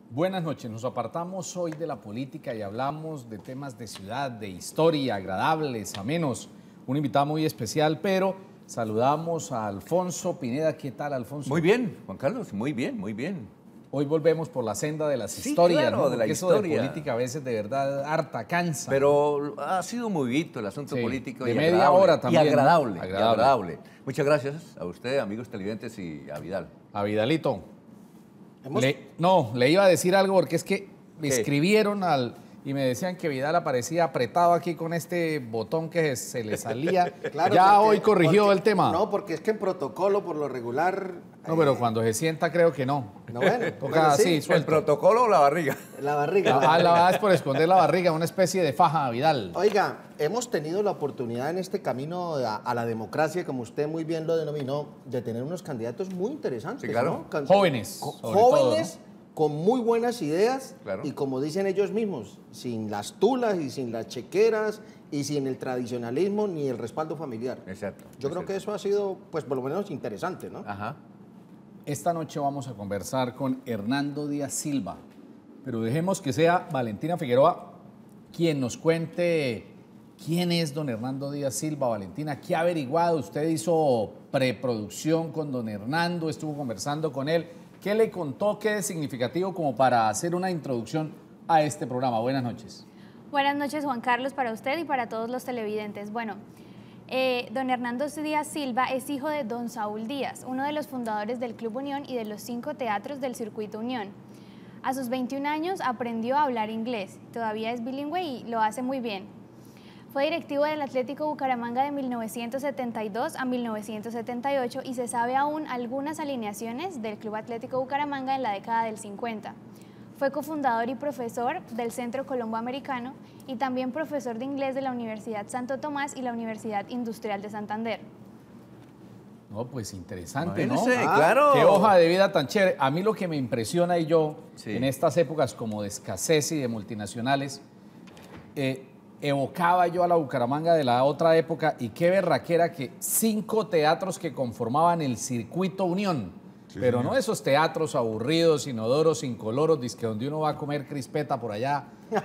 Buenas noches, nos apartamos hoy de la política y hablamos de temas de ciudad, de historia, agradables, amenos. Un invitado muy especial, pero saludamos a Alfonso Pineda. ¿Qué tal, Alfonso? Muy bien, Juan Carlos, muy bien, muy bien. Hoy volvemos por la senda de las Sí, historias, claro, ¿no? de la Porque historia. Eso de política a veces de verdad harta, cansa. Pero ha sido muy visto el asunto Sí, político de y media agradable, hora también, y ¿no? agradable, Agradable. y agradable. Muchas gracias a usted, amigos televidentes, y a Vidal. A Vidalito. Le iba a decir algo porque es que me escribieron y me decían que Vidal aparecía apretado aquí con este botón que se le salía. Claro, ya porque- hoy corrigió el tema. No, porque es que en protocolo, por lo regular... No, pero cuando se sienta creo que no. No, bueno, Toca bueno, sí, así, ¿El suelto. protocolo o la barriga? La barriga. La verdad es por esconder la barriga, una especie de faja, Vidal. Oiga, hemos tenido la oportunidad en este camino a la democracia, como usted muy bien lo denominó, de tener unos candidatos muy interesantes. Sí, claro. ¿no? Jóvenes, sobre Jóvenes, todo, con muy buenas ideas, Claro. y como dicen ellos mismos, sin las tulas y sin las chequeras y sin el tradicionalismo ni el respaldo familiar. Exacto. Yo creo que eso ha sido, pues por lo menos interesante, ¿no? Ajá. Esta noche vamos a conversar con Hernando Díaz Silva, pero dejemos que sea Valentina Figueroa quien nos cuente quién es don Hernando Díaz Silva. Valentina, ¿qué ha averiguado? Usted hizo preproducción con don Hernando, estuvo conversando con él. ¿Qué le contó? ¿Qué es significativo como para hacer una introducción a este programa? Buenas noches. Buenas noches, Juan Carlos, para usted y para todos los televidentes. Bueno, don Hernando Díaz Silva es hijo de don Saúl Díaz, uno de los fundadores del Club Unión y de los 5 teatros del Circuito Unión. A sus 21 años aprendió a hablar inglés, todavía es bilingüe y lo hace muy bien. Fue directivo del Atlético Bucaramanga de 1972 a 1978 y se sabe aún algunas alineaciones del Club Atlético Bucaramanga en la década del 50. Fue cofundador y profesor del Centro Colombo Americano y también profesor de inglés de la Universidad Santo Tomás y la Universidad Industrial de Santander. No, pues interesante, ¿no? Imagínese, claro. Qué hoja de vida tan chévere. A mí lo que me impresiona y yo, Sí. en estas épocas como de escasez y de multinacionales, evocaba yo a la Bucaramanga de la otra época y qué berraquera que 5 teatros que conformaban el Circuito Unión. Pero no esos teatros aburridos, inodoros, incoloros, dizque donde uno va a comer crispeta por allá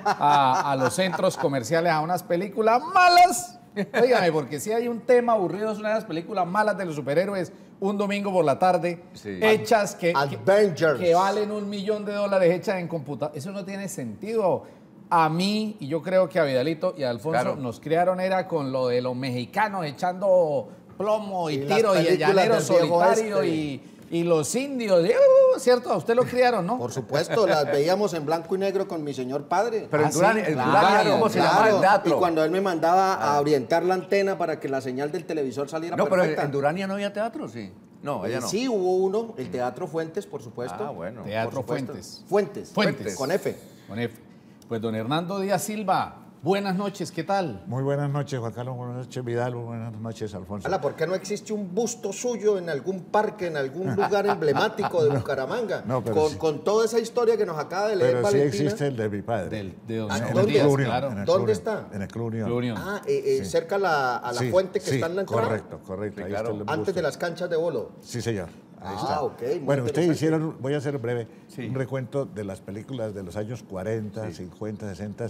a los centros comerciales a unas películas malas. Óigame, porque si hay un tema aburrido, es una de las películas malas de los superhéroes, un domingo por la tarde, Sí. hechas que Avengers. valen $1 millón, hechas en computadora. Eso no tiene sentido. A mí, y yo creo que a Vidalito y a Alfonso Claro. nos criaron era con lo de los mexicanos echando plomo y Sí, las tiro y el películas llanero del viejo solitario oeste. y los indios. ¿Cierto? A usted lo criaron, ¿no? Por supuesto, las veíamos en blanco y negro con mi señor padre. Pero Ah, en Durania, sí, en claro, Durania, ¿cómo se llama el teatro? Y cuando él me mandaba a orientar la antena para que la señal del televisor saliera No, pero perfecta. en Durania no había teatro, sí. No, allá no. Sí, hubo uno, el Teatro Fuentes, por supuesto. Ah, bueno. Teatro Por supuesto. Fuentes. Fuentes. Fuentes. Con F. Con F. Pues don Hernando Díaz Silva, buenas noches, ¿qué tal? Muy buenas noches, Juan Carlos. Buenas noches, Vidal. Buenas noches, Alfonso. Ala, ¿por qué no existe un busto suyo en algún parque, en algún lugar emblemático de Bucaramanga? No, pero sí. Con toda esa historia que nos acaba de leer Pero sí Valentina. existe el de mi padre. De don Ah, Hernando ¿dónde? Díaz, Club Unión, claro. en el ¿Dónde Club está? Unión, en el Club Unión. Club Unión. Ah, cerca a la Sí, fuente que sí, está en la entrada. Correcto, correcto. Sí, Ahí claro. está el Antes busto. de las canchas de bolo. Sí, señor. Ahí Ah, está. ok, muy Bueno, ustedes interesante. hicieron, voy a hacer breve, Sí. un recuento de las películas de los años 40, 50, 60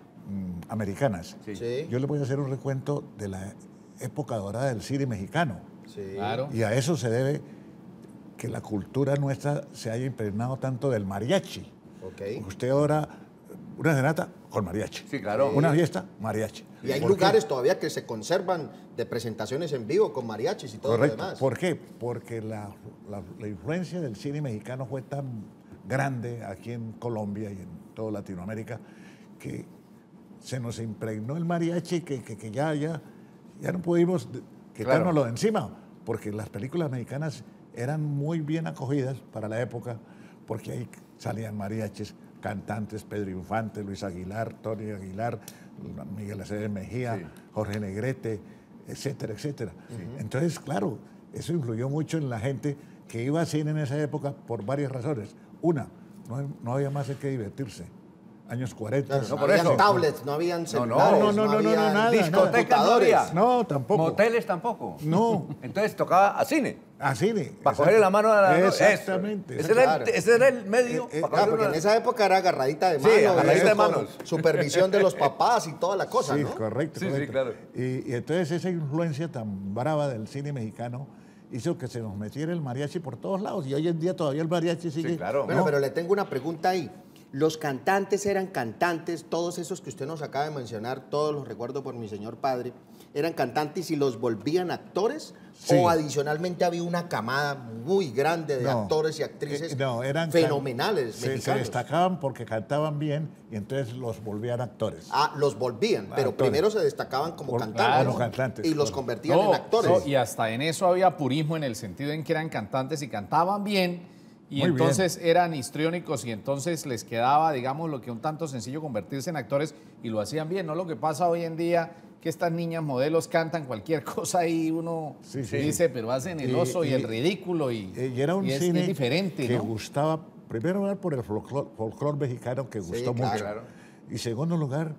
americanas. Sí. Sí. Yo les voy a hacer un recuento de la época dorada del cine mexicano. Sí. Claro. Y a eso se debe que la cultura nuestra se haya impregnado tanto del mariachi. Ok. Usted ahora, una serenata con mariachi. Sí, claro. Una fiesta, mariachi. Y hay ¿Por qué? lugares todavía que se conservan de presentaciones en vivo con mariachis y todo Correcto. lo demás. ¿Por qué? Porque la influencia del cine mexicano fue tan grande aquí en Colombia y en toda Latinoamérica que se nos impregnó el mariachi que ya no pudimos quitárnoslo de encima, porque las películas mexicanas eran muy bien acogidas para la época, porque ahí salían mariachis, cantantes, Pedro Infante, Luis Aguilar, Tony Aguilar, Miguel Acevedo Mejía, Sí. Jorge Negrete, etcétera, etcétera. Entonces, claro, eso influyó mucho en la gente que iba al cine en esa época por varias razones. Una, no había más de qué divertirse. años 40. Claro, no por habían eso. tablets, no habían celulares, no, habían nada. Discotecas no había. No, tampoco. Moteles tampoco. No. Entonces tocaba a cine. A cine. Para cogerle la mano a la... Exactamente. Ese era el medio. para Claro, cogerle porque en una- esa época era agarradita de Sí, mano, agarradita eso de con manos. supervisión de los papás y toda la cosa, Sí, ¿no? correcto. Sí, sí, correcto. claro. Y entonces esa influencia tan brava del cine mexicano hizo que se nos metiera el mariachi por todos lados. Y hoy en día todavía el mariachi sigue. Sí, claro. Bueno, ¿no? pero le tengo una pregunta ahí. Los cantantes eran cantantes, todos esos que usted nos acaba de mencionar, todos los recuerdo por mi señor padre, eran cantantes y los volvían actores, Sí. o adicionalmente había una camada muy grande de No, actores y actrices eran fenomenales se mexicanos. destacaban porque cantaban bien y entonces los volvían actores. Ah, los volvían, pero Actores. primero se destacaban como Por- cantantes, como cantantes, y los claro. convertían en actores. no, y hasta en eso había purismo en el sentido en que eran cantantes y cantaban bien. Y Muy entonces eran histriónicos y entonces les quedaba, digamos, lo que un tanto sencillo convertirse en actores y lo hacían bien. No lo que pasa hoy en día, que estas niñas modelos cantan cualquier cosa y uno Sí, sí. dice, pero hacen el oso y el ridículo y era un y es cine diferente, que ¿no? gustaba, primero lugar, por el folclore mexicano que gustó claro. mucho. Claro. Y segundo lugar,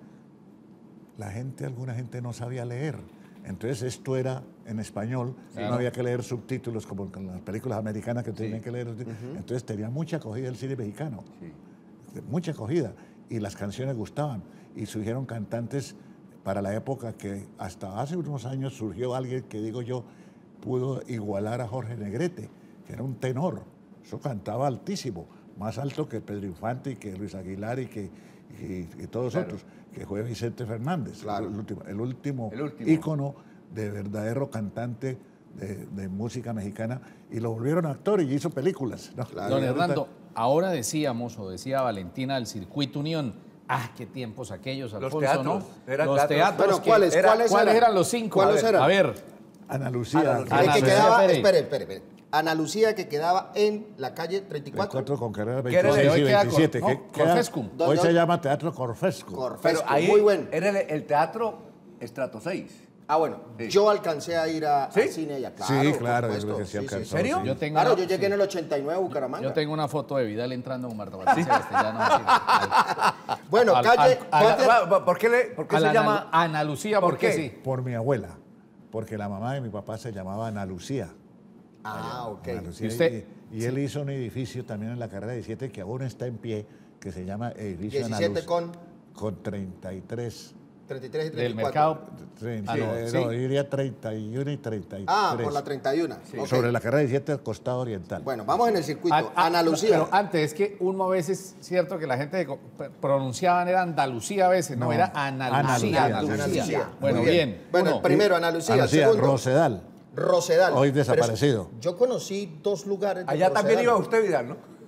alguna gente no sabía leer. Entonces esto era en español, no había que leer subtítulos como en las películas americanas que tenían que leer. Entonces tenía mucha acogida el cine mexicano, mucha acogida. Y las canciones gustaban. Y surgieron cantantes para la época que hasta hace unos años surgió alguien que, digo yo, pudo igualar a Jorge Negrete, que era un tenor. Eso cantaba altísimo, más alto que Pedro Infante y que Luis Aguilar y todos otros, que fue Vicente Fernández, Claro. el último ícono de verdadero cantante de música mexicana, y lo volvieron actor y hizo películas, ¿no? Claro. Don Y ahorita- Hernando, ahora decíamos, o decía Valentina, del Circuito Unión. Ah, qué tiempos aquellos, Los Alfonso, teatros, ¿no? eran Los teatros. teatros. Bueno, que- ¿cuáles eran los cinco? ¿Cuáles eran? A ver, Ana Lucía, Ana El Lucía. Ana que Lucía quedaba, Pérez. espere. Ana Lucía, que quedaba en la calle 34. 24 con carrera ¿Qué era 26 hoy y queda 27. Cor- que no, queda- Corfescum. Hoy ¿Dónde? se llama Teatro Corfesco. Pero Corfesco, ahí muy bueno. era el teatro Estrato 6. Ah, bueno, Sí. yo alcancé a ir al ¿Sí? cine allá, claro. Sí, por claro, yo supuesto. creo que sí alcanzó. ¿En serio? sí. yo tengo, Claro, una, yo llegué en el 89 a Bucaramanga. yo tengo una foto de Vidal entrando con Marta Patricia Castellano. así. Bueno, Al- calle... al- calle- ¿Por qué A se la llama? Ana Lucía, ¿Por ¿por qué qué? sí? Por mi abuela, porque la mamá de mi papá se llamaba Ana Lucía. Ah, ok. Ana Lucía, ¿Y usted? y él hizo un edificio también en la carrera 17 que aún está en pie, que se llama Edificio Ana 17 Lucía, con con 33. 33 y 34. Del mercado. 30, Ah, no, no, sí. yo diría 31 y 33. Ah, por la 31. Ok. Sobre la carrera 17 del costado oriental. Bueno, vamos en el circuito. Ah, Ana Lucía. Pero antes, es que uno a veces, cierto que la gente pronunciaban, era Andalucía a veces, no, No, era Ana Ana Lucía. Lucía, Ana Lucía. Bueno, Muy bien. Bueno, Uno. el primero, Ana Lucía. Ana El Lucía, segundo, Rosedal. Rosedal. Hoy Pero desaparecido. yo conocí dos lugares de Allá también Rosedal. iba usted, Vidal, ¿no?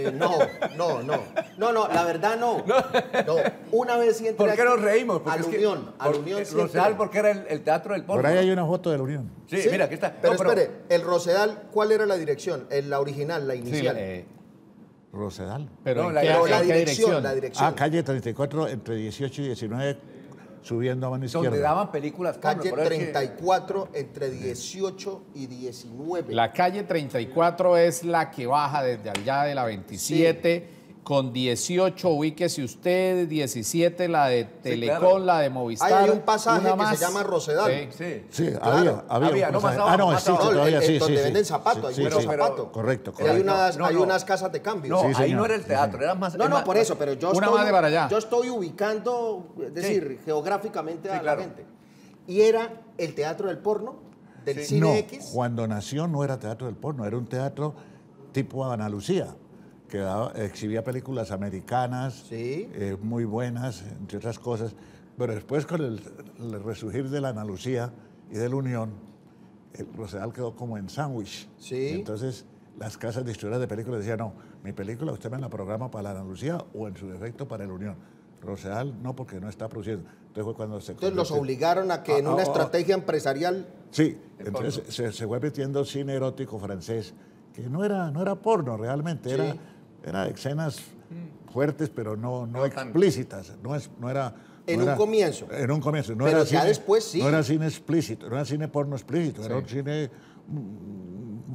No, la verdad no. No, una vez sí entré ¿Por qué nos reímos? Al Unión, al Unión sí Rosedal, entré. porque era el teatro del porno. Por ahí hay una foto de la Unión. Sí, Sí, mira, aquí está. Pero No, espere, el Rosedal, ¿cuál era la dirección? La original, la Sí, inicial. Rosedal. pero No, ¿en la- qué- Pero en la qué dirección, la dirección. Ah, calle 34, entre 18 y 19, subiendo a mano izquierda. donde daban películas porno, Calle por ahí sí. 34, entre 18 y 19. La calle 34 es la que baja desde allá de la 27, con 18, ubíquese usted, 17 la de Telecom, claro. la de Movistar. Ahí hay un pasaje una que más. se llama Rosedal. Sí. Sí. Sí, Claro. había. un no, más pasaje. abajo, No, más existe abajo. todavía, sí, donde sí, venden sí. zapatos, Sí, hay sí, muchos sí. zapatos. Correcto, Y hay correcto. unas, No, hay no. unas casas de cambio. No, Sí, ahí señor. no era el teatro, era más... No, era no, más- por eso, pero yo Una estoy, más de para allá. yo estoy ubicando, es decir, geográficamente a claro. la gente. Y era el teatro del porno, del Cine No, X. cuando nació no era teatro del porno, era un teatro tipo Ana Lucía, que exhibía películas americanas, Sí. muy buenas, entre otras cosas. Pero después, con el resurgir de la Ana Lucía y de la Unión, el Rosedal quedó como en sándwich. Sí. Y entonces, las casas distribuidoras de películas decían, no, mi película usted me la programa para la Ana Lucía o en su defecto para el Unión. Rosedal no, porque no está produciendo. Entonces fue cuando se Entonces los convirtió- obligaron a que en una estrategia empresarial. Sí, entonces se fue metiendo cine erótico francés, que no era porno realmente, Sí. era escenas fuertes, pero no tan- explícitas, no era... En no un era- comienzo. En un comienzo. No Pero era ya después sí. No era cine explícito, no era cine porno explícito, era un cine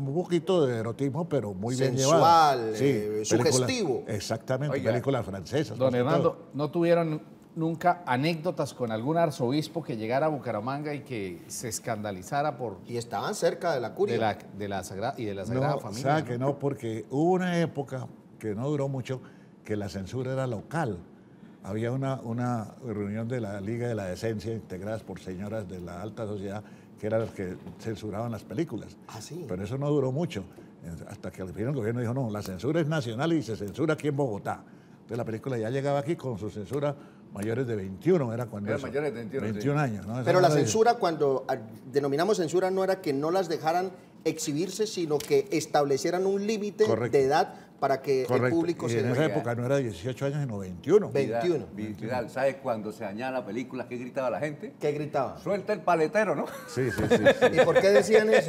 un poquito de erotismo, pero muy bien Sensual, llevado. sugestivo. Exactamente, Oiga, películas francesas. Don más que Hernando, todo. ¿no tuvieron nunca anécdotas con algún arzobispo que llegara a Bucaramanga y que se escandalizara por Y estaban cerca de la curia. de la Sagrada No, Familia? sabe ¿no? que no, porque hubo una época que no duró mucho, que la censura era local. Había una reunión de la Liga de la Decencia, integradas por señoras de la alta sociedad, que eran las que censuraban las películas. Ah, sí. Pero eso no duró mucho, hasta que al fin el gobierno dijo, no, la censura es nacional y se censura aquí en Bogotá. Entonces la película ya llegaba aquí con su censura mayores de 21, era cuando Era eso, mayores de 21, 21 años. ¿no? Eso Pero no la era- censura, cuando denominamos censura, no era que no las dejaran exhibirse, sino que establecieran un límite Correcto. de edad para que el Correcto, público y se... en esa época no era 18 años, sino 21. 21. Vidal, ¿sabe cuando se dañaba la película qué gritaba la gente? ¿Qué gritaban? Suelta el paletero, ¿no? Sí, sí, sí. sí. ¿Y por qué decían eso?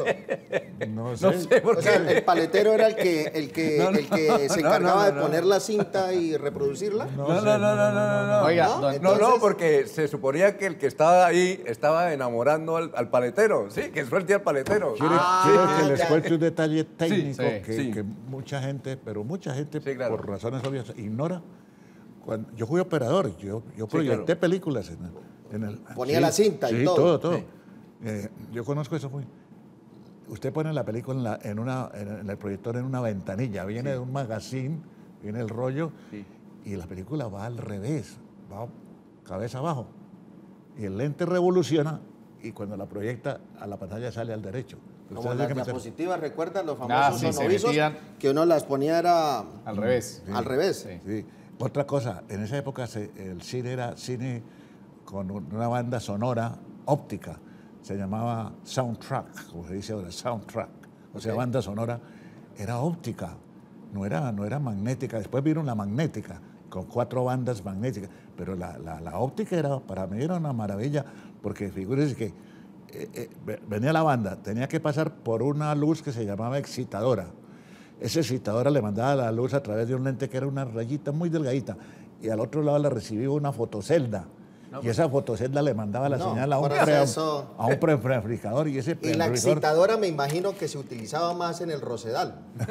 No sé. No sé por O qué. sea, el paletero era el que No, no, se no, encargaba no, de poner la cinta y reproducirla. No. Oiga, ¿No? don- Entonces- No, porque se suponía que el que estaba ahí estaba enamorando al paletero. Sí, que suelte al paletero. ¿Quiere que les ya. cuente un detalle técnico sí, que, sí. que mucha gente, Sí, claro. por razones obvias, ignora? Yo fui operador, yo proyecté claro. películas en el... Ponía la cinta y sí, todo. todo. Sí. Yo conozco eso muy... Usted pone la película en el proyector en una ventanilla, viene de un magazine, viene el rollo, Sí. y la película va al revés, va cabeza abajo. Y el lente revoluciona y cuando la proyecta a la pantalla sale al derecho. Como Usted las tiene que meter- diapositivas, ¿recuerdan? Los Ah, famosos sí, se sonovisos, metían. que uno las ponía era al revés. al revés. Sí. Sí. Otra cosa, en esa época el cine era cine con una banda sonora óptica. Se llamaba soundtrack, como se dice ahora, soundtrack. O sea, banda sonora era óptica, no era magnética. Después vino la magnética, con 4 bandas magnéticas. Pero la óptica para mí era una maravilla, porque figúrese que venía la banda, tenía que pasar por una luz que se llamaba excitadora. Esa excitadora le mandaba la luz a través de un lente que era una rayita muy delgadita, y al otro lado le recibía una fotocelda. Y esa fotocelda le mandaba la No, señal a un por eso- preamplificador, y ese Y la preamplificador... excitadora me imagino que se utilizaba más en el Rosedal.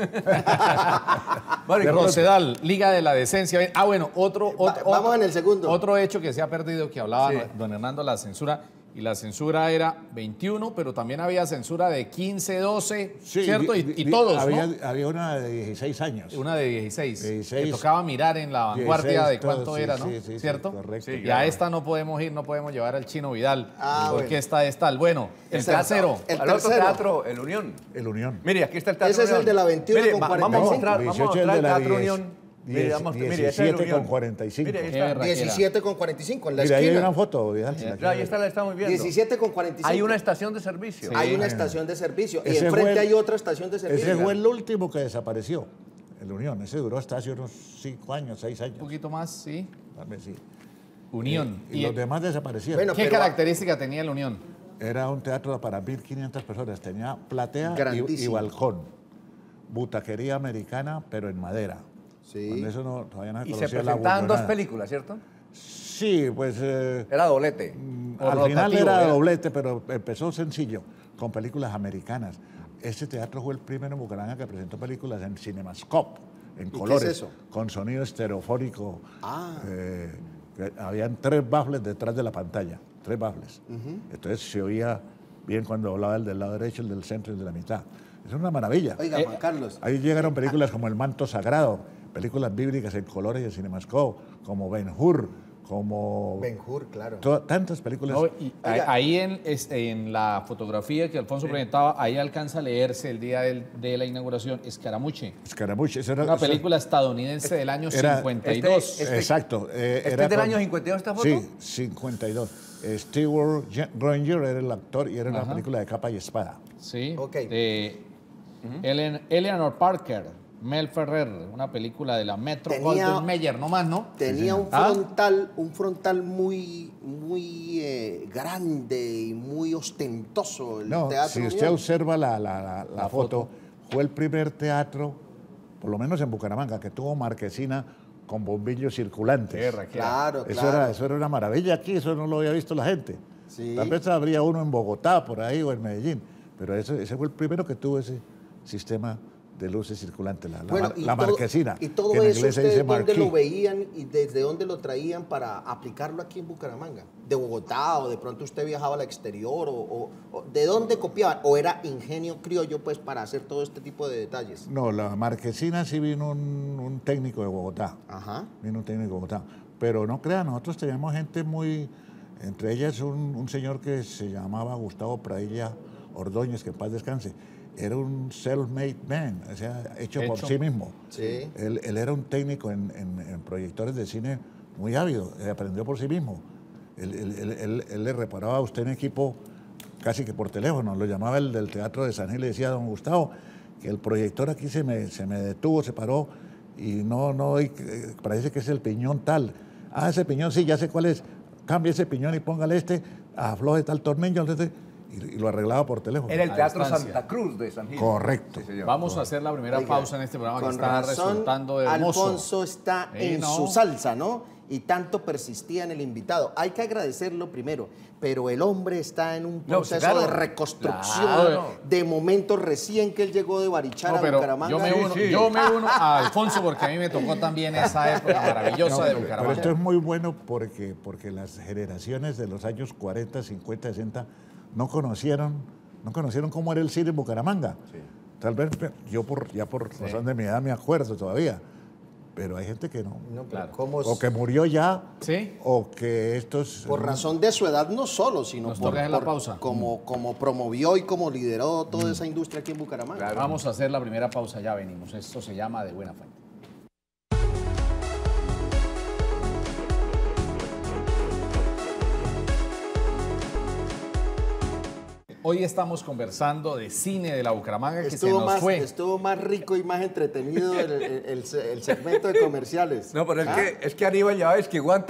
De Rosedal, Liga de la Decencia. Bueno, Vamos en el segundo. Otro hecho que se ha perdido, que hablaba Sí. don Hernando, la censura. Y la censura era 21, pero también había censura de 15, 12, Sí, ¿cierto? Y todos, había, ¿no? había una de 16 años. Una de 16. 16. Que tocaba mirar en la vanguardia 16, de cuánto todo, sí, era, ¿no? sí, sí, ¿Cierto? correcto. Y claro. a esta no podemos ir, no podemos llevar al Chino Vidal. porque bueno. esta es tal. Bueno, el tercero. El Al otro tercero. teatro, el Unión. El Unión. Mire, aquí está el Teatro Ese es el Unión. de la 21 Mire, con vamos a 45. mostrar, vamos a 18 mostrar el de la Teatro 10, Unión. Mire, vamos, mire, ese es el 17 Unión. con 45. Mire, ahí Qué está. berraquera. 17 con 45 en la Mira, ahí hay esquina. una foto, Vidal. si la Ahí quiere está, ver. la estamos viendo. 17 con 45. Hay una estación de servicio. Sí. Hay una estación de servicio. Y Ese enfrente fue el- hay otra estación de servicio. Ese fue el último que desapareció, el Unión. Ese duró hasta hace unos 5 años, 6 Un años. poquito más, sí. Tal vez sí. Unión. Y los demás desaparecieron. Bueno, ¿Qué pero- característica tenía la Unión? Era un teatro para 1.500 personas. Tenía platea y Grandísimo. balcón. Butaquería americana, pero en madera. Sí. Cuando eso todavía no se Y se conocía la presentaban dos bullonada. películas, ¿cierto? Sí, pues Era doblete. O al final rotativo, era era. doblete, pero empezó sencillo, con películas americanas. Este teatro fue el primero en Bucaramanga que presentó películas en Cinemascope, en qué colores, es eso? con sonido estereofónico. Ah. Que habían 3 baffles detrás de la pantalla, 3 baffles. Entonces se oía bien cuando hablaba el del lado derecho, el del centro y el de la mitad. Es una maravilla. Oiga, Juan Carlos. Ahí llegaron películas como El Manto Sagrado, películas bíblicas en colores y en Cinemascope, como Ben-Hur, como... Ben-Hur, claro. Tantas películas. No, y Oiga. ahí en la fotografía que Alfonso presentaba, ahí alcanza a leerse el día de la inauguración Escaramuche, Escaramuche, esa era una película estadounidense del año Era- 52. Exacto. ¿Este era es del con- año 52 esta foto? Sí, 52. Stewart Granger era el actor y era una Ajá. película de capa y espada. Sí, Ok. de Eleanor Parker, Mel Ferrer, una película de la Metro Tenía- Goldwyn Mayer, no más, ¿no? Tenía un Ah. frontal muy grande y muy ostentoso el No, Teatro si usted Unión. observa la foto, fue el primer teatro, por lo menos en Bucaramanga, que tuvo marquesina con bombillos circulantes. Guerra, que era. Claro, Eso, claro. eso era una maravilla aquí, eso no lo había visto la gente. Sí. Tal vez habría uno en Bogotá, por ahí, o en Medellín, pero ese fue el primero que tuvo ese sistema de luces circulantes, la Bueno, y la todo- marquesina. Y todo que en eso, inglés se ¿ustedes dice dónde lo marquee. veían y desde dónde lo traían para aplicarlo aquí en Bucaramanga? ¿De Bogotá o de pronto usted viajaba al exterior? O ¿de dónde copiaban? ¿O era ingenio criollo pues para hacer todo este tipo de detalles? No, la marquesina sí vino un técnico de Bogotá. Ajá. Vino un técnico de Bogotá. Pero no crean, nosotros teníamos gente muy... Entre ellas un señor que se llamaba Gustavo Pradilla Ordóñez, que en paz descanse. Era un self-made man, o sea, hecho por sí mismo. Sí. Él era un técnico en proyectores de cine muy ávido, aprendió por sí mismo. Él le reparaba a usted en equipo casi que por teléfono, lo llamaba el del Teatro de San Gil y le decía, don Gustavo, que el proyector aquí se me detuvo, se paró y parece que es el piñón tal. Ah, ese piñón sí, ya sé cuál es. Cambie ese piñón y póngale afloje tal tornillo, y lo arreglaba por teléfono. Era el A Teatro distancia. Santa Cruz de San Gil. Correcto. Sí, señor. Vamos a hacer la primera Oiga, pausa en este programa que con está razón, resultando hermoso. Alfonso está en no. su salsa, ¿no? Y tanto persistía en el invitado. Hay que agradecerlo primero, pero el hombre está en un No, proceso claro. de reconstrucción. Claro. De momento recién que él llegó de Barichara No, a pero Bucaramanga. yo me uno a Alfonso porque a mí me tocó también esa época maravillosa de Pero Bucaramanga. esto es muy bueno porque las generaciones de los años 40, 50, 60 no conocieron cómo era el cine en Bucaramanga. Tal vez yo por razón de mi edad me acuerdo todavía, pero hay gente que no. No, pero Claro. ¿cómo es? O que murió ya, Sí. o que estos... Por razón de su edad no solo, sino Nos toca hacer la pausa. como promovió y como lideró toda esa industria aquí en Bucaramanga. Vamos a hacer la primera pausa, ya venimos. Esto se llama De Buena Fuente. Hoy estamos conversando de cine de la Bucaramanga que se nos fue. Estuvo más rico y más entretenido el segmento de comerciales. No, pero es que Aníbal ya ves que guante.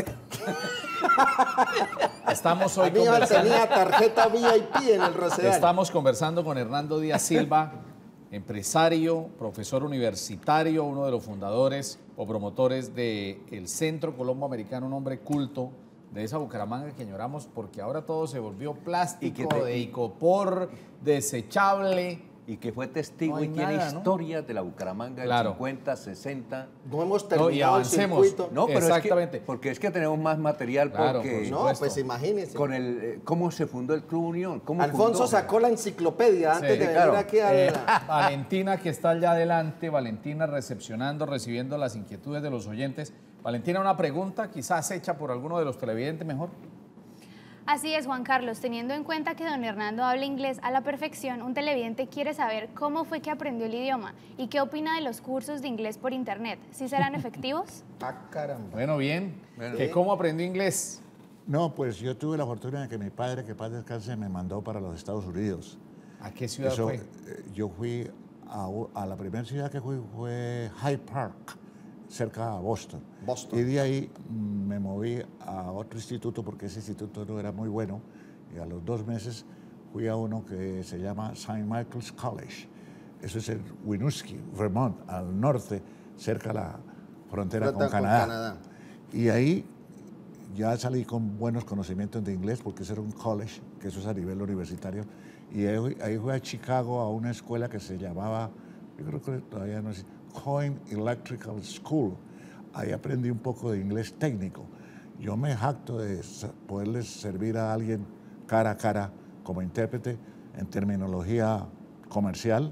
Estamos hoy Aníbal conversando. tenía tarjeta VIP en el Rosedal. Estamos conversando con Hernando Díaz Silva, empresario, profesor universitario, uno de los fundadores o promotores del Centro Colombo Americano, un hombre culto de esa Bucaramanga que añoramos porque ahora todo se volvió plástico, de icopor, desechable. Y que fue testigo No hay y tiene nada, ¿no? historia de la Bucaramanga del Claro. 50, 60. No hemos No, terminado y el avancemos. circuito. No, pero Exactamente. porque es que tenemos más material Claro, porque por No, supuesto. pues imagínense. con cómo se fundó el Club Unión. ¿Cómo Alfonso fundó? sacó la enciclopedia antes Sí, de venir claro. aquí a Valentina, que está allá adelante, Valentina recepcionando, recibiendo las inquietudes de los oyentes. Valentina, una pregunta quizás hecha por alguno de los televidentes mejor. Así es, Juan Carlos. Teniendo en cuenta que don Hernando habla inglés a la perfección, un televidente quiere saber cómo fue que aprendió el idioma y qué opina de los cursos de inglés por internet. ¿Sí serán efectivos? Ah, caramba. Bueno, bien. Bueno. ¿Que ¿Cómo aprendió inglés? No, pues yo tuve la fortuna de que mi padre, que paz descanse, me mandó para los Estados Unidos. ¿A qué ciudad Eso, fue? yo fui a la primera ciudad que fui fue Hyde Park, cerca de Boston. Boston. Y de ahí me moví a otro instituto porque ese instituto no era muy bueno. Y a los 2 meses fui a uno que se llama St. Michael's College. Eso es en Winooski, Vermont, al norte, cerca de la frontera con Canadá. Y ahí ya salí con buenos conocimientos de inglés porque ese era un college, que eso es a nivel universitario. Y ahí fui a Chicago a una escuela que se llamaba, yo creo que todavía no es, Coin Electrical School. Ahí aprendí un poco de inglés técnico. Yo me jacto de poderles servir a alguien cara a cara como intérprete en terminología comercial,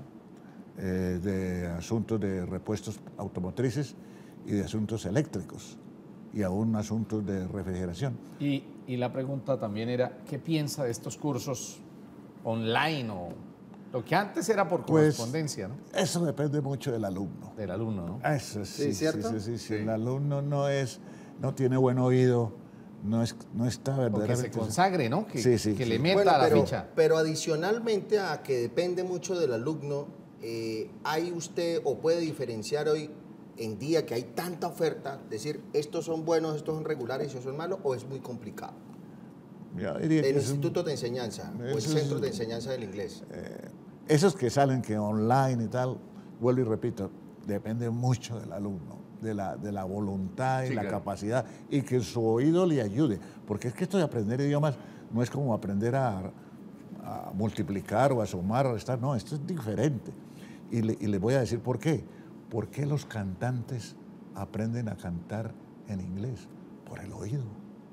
de asuntos de repuestos automotrices y de asuntos eléctricos y aún asuntos de refrigeración. Y la pregunta también era, ¿qué piensa de estos cursos online o lo que antes era por Pues, correspondencia, ¿no? Eso depende mucho del alumno. Del alumno, ¿no? Eso sí, sí, ¿cierto? sí. Si el alumno no tiene buen oído, no está O que se verdaderamente... consagre, ¿no? Que, Sí, que sí. le meta Bueno, la ficha. pero adicionalmente a que depende mucho del alumno, hay usted o puede diferenciar hoy en día que hay tanta oferta, decir estos son buenos, estos son regulares y estos son malos, o es muy complicado. Yo diría que El es un- instituto de enseñanza o el eso centro es- de enseñanza del inglés. Esos que salen que online y tal, vuelvo y repito, depende mucho del alumno, de la voluntad y Sí, la claro. capacidad y que su oído le ayude. Porque es que esto de aprender idiomas no es como aprender a multiplicar o a sumar o a restar, no, esto es diferente. Y les voy a decir por qué. ¿Por qué los cantantes aprenden a cantar en inglés? Por el oído.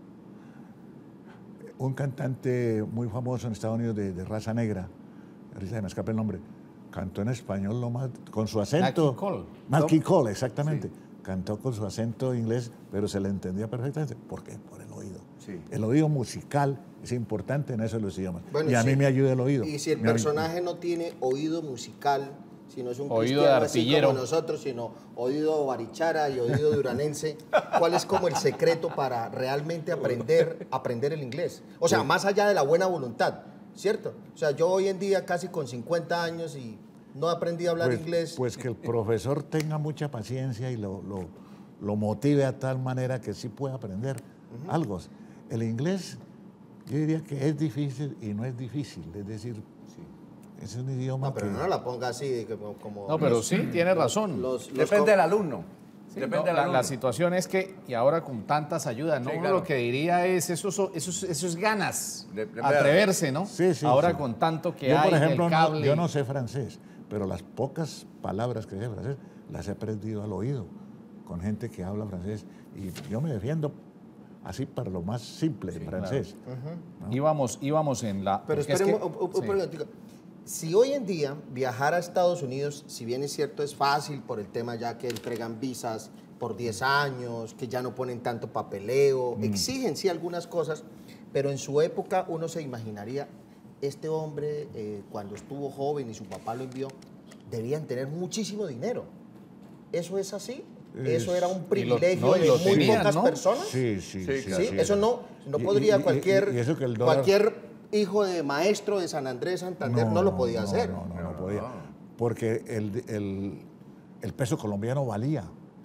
Un cantante muy famoso en Estados Unidos de raza negra, ahorita se me escapa el nombre, cantó en español con su acento. Nat King Cole. Nat King Cole, exactamente. Sí. Cantó con su acento inglés, pero se le entendía perfectamente. ¿Por qué? Por el oído. Sí. El oído musical es importante en eso de los idiomas. Bueno, y a mí me ayuda el oído. Y si el personaje no tiene oído musical, si no es un oído cristiano así como nosotros, sino oído barichara y oído duranense, ¿cuál es como el secreto para realmente aprender el inglés? O sea, más allá de la buena voluntad, ¿cierto? O sea, yo hoy en día casi con 50 años y no aprendí a hablar inglés. Pues que el profesor tenga mucha paciencia y lo motive a tal manera que sí pueda aprender algo. El inglés, yo diría que es difícil y no es difícil, es decir, es un idioma. No, pero que... no la ponga así como. No, pero sí, tiene razón. Depende del alumno. Sí, la situación es que, y ahora con tantas ayudas, ¿no? Sí, claro. Lo que diría es, eso es ganas, atreverse, ¿no? Sí, sí. Ahora sí. con tanto que yo, hay, por ejemplo, el cable... yo no sé francés, pero las pocas palabras que sé francés las he aprendido al oído, con gente que habla francés, y yo me defiendo así para lo más simple, francés. Claro. ¿No? Íbamos en la... Pero esperemos, si hoy en día viajar a Estados Unidos, si bien es cierto es fácil por el tema ya que entregan visas por 10 años, que ya no ponen tanto papeleo, exigen sí algunas cosas, pero en su época uno se imaginaría, este hombre cuando estuvo joven y su papá lo envió, debían tener muchísimo dinero. ¿Eso es así? ¿Eso era un privilegio de muy pocas personas? Sí. Eso no podría cualquier hijo de maestro de San Andrés, Santander, no lo podía hacer. No podía. Porque el peso colombiano valía,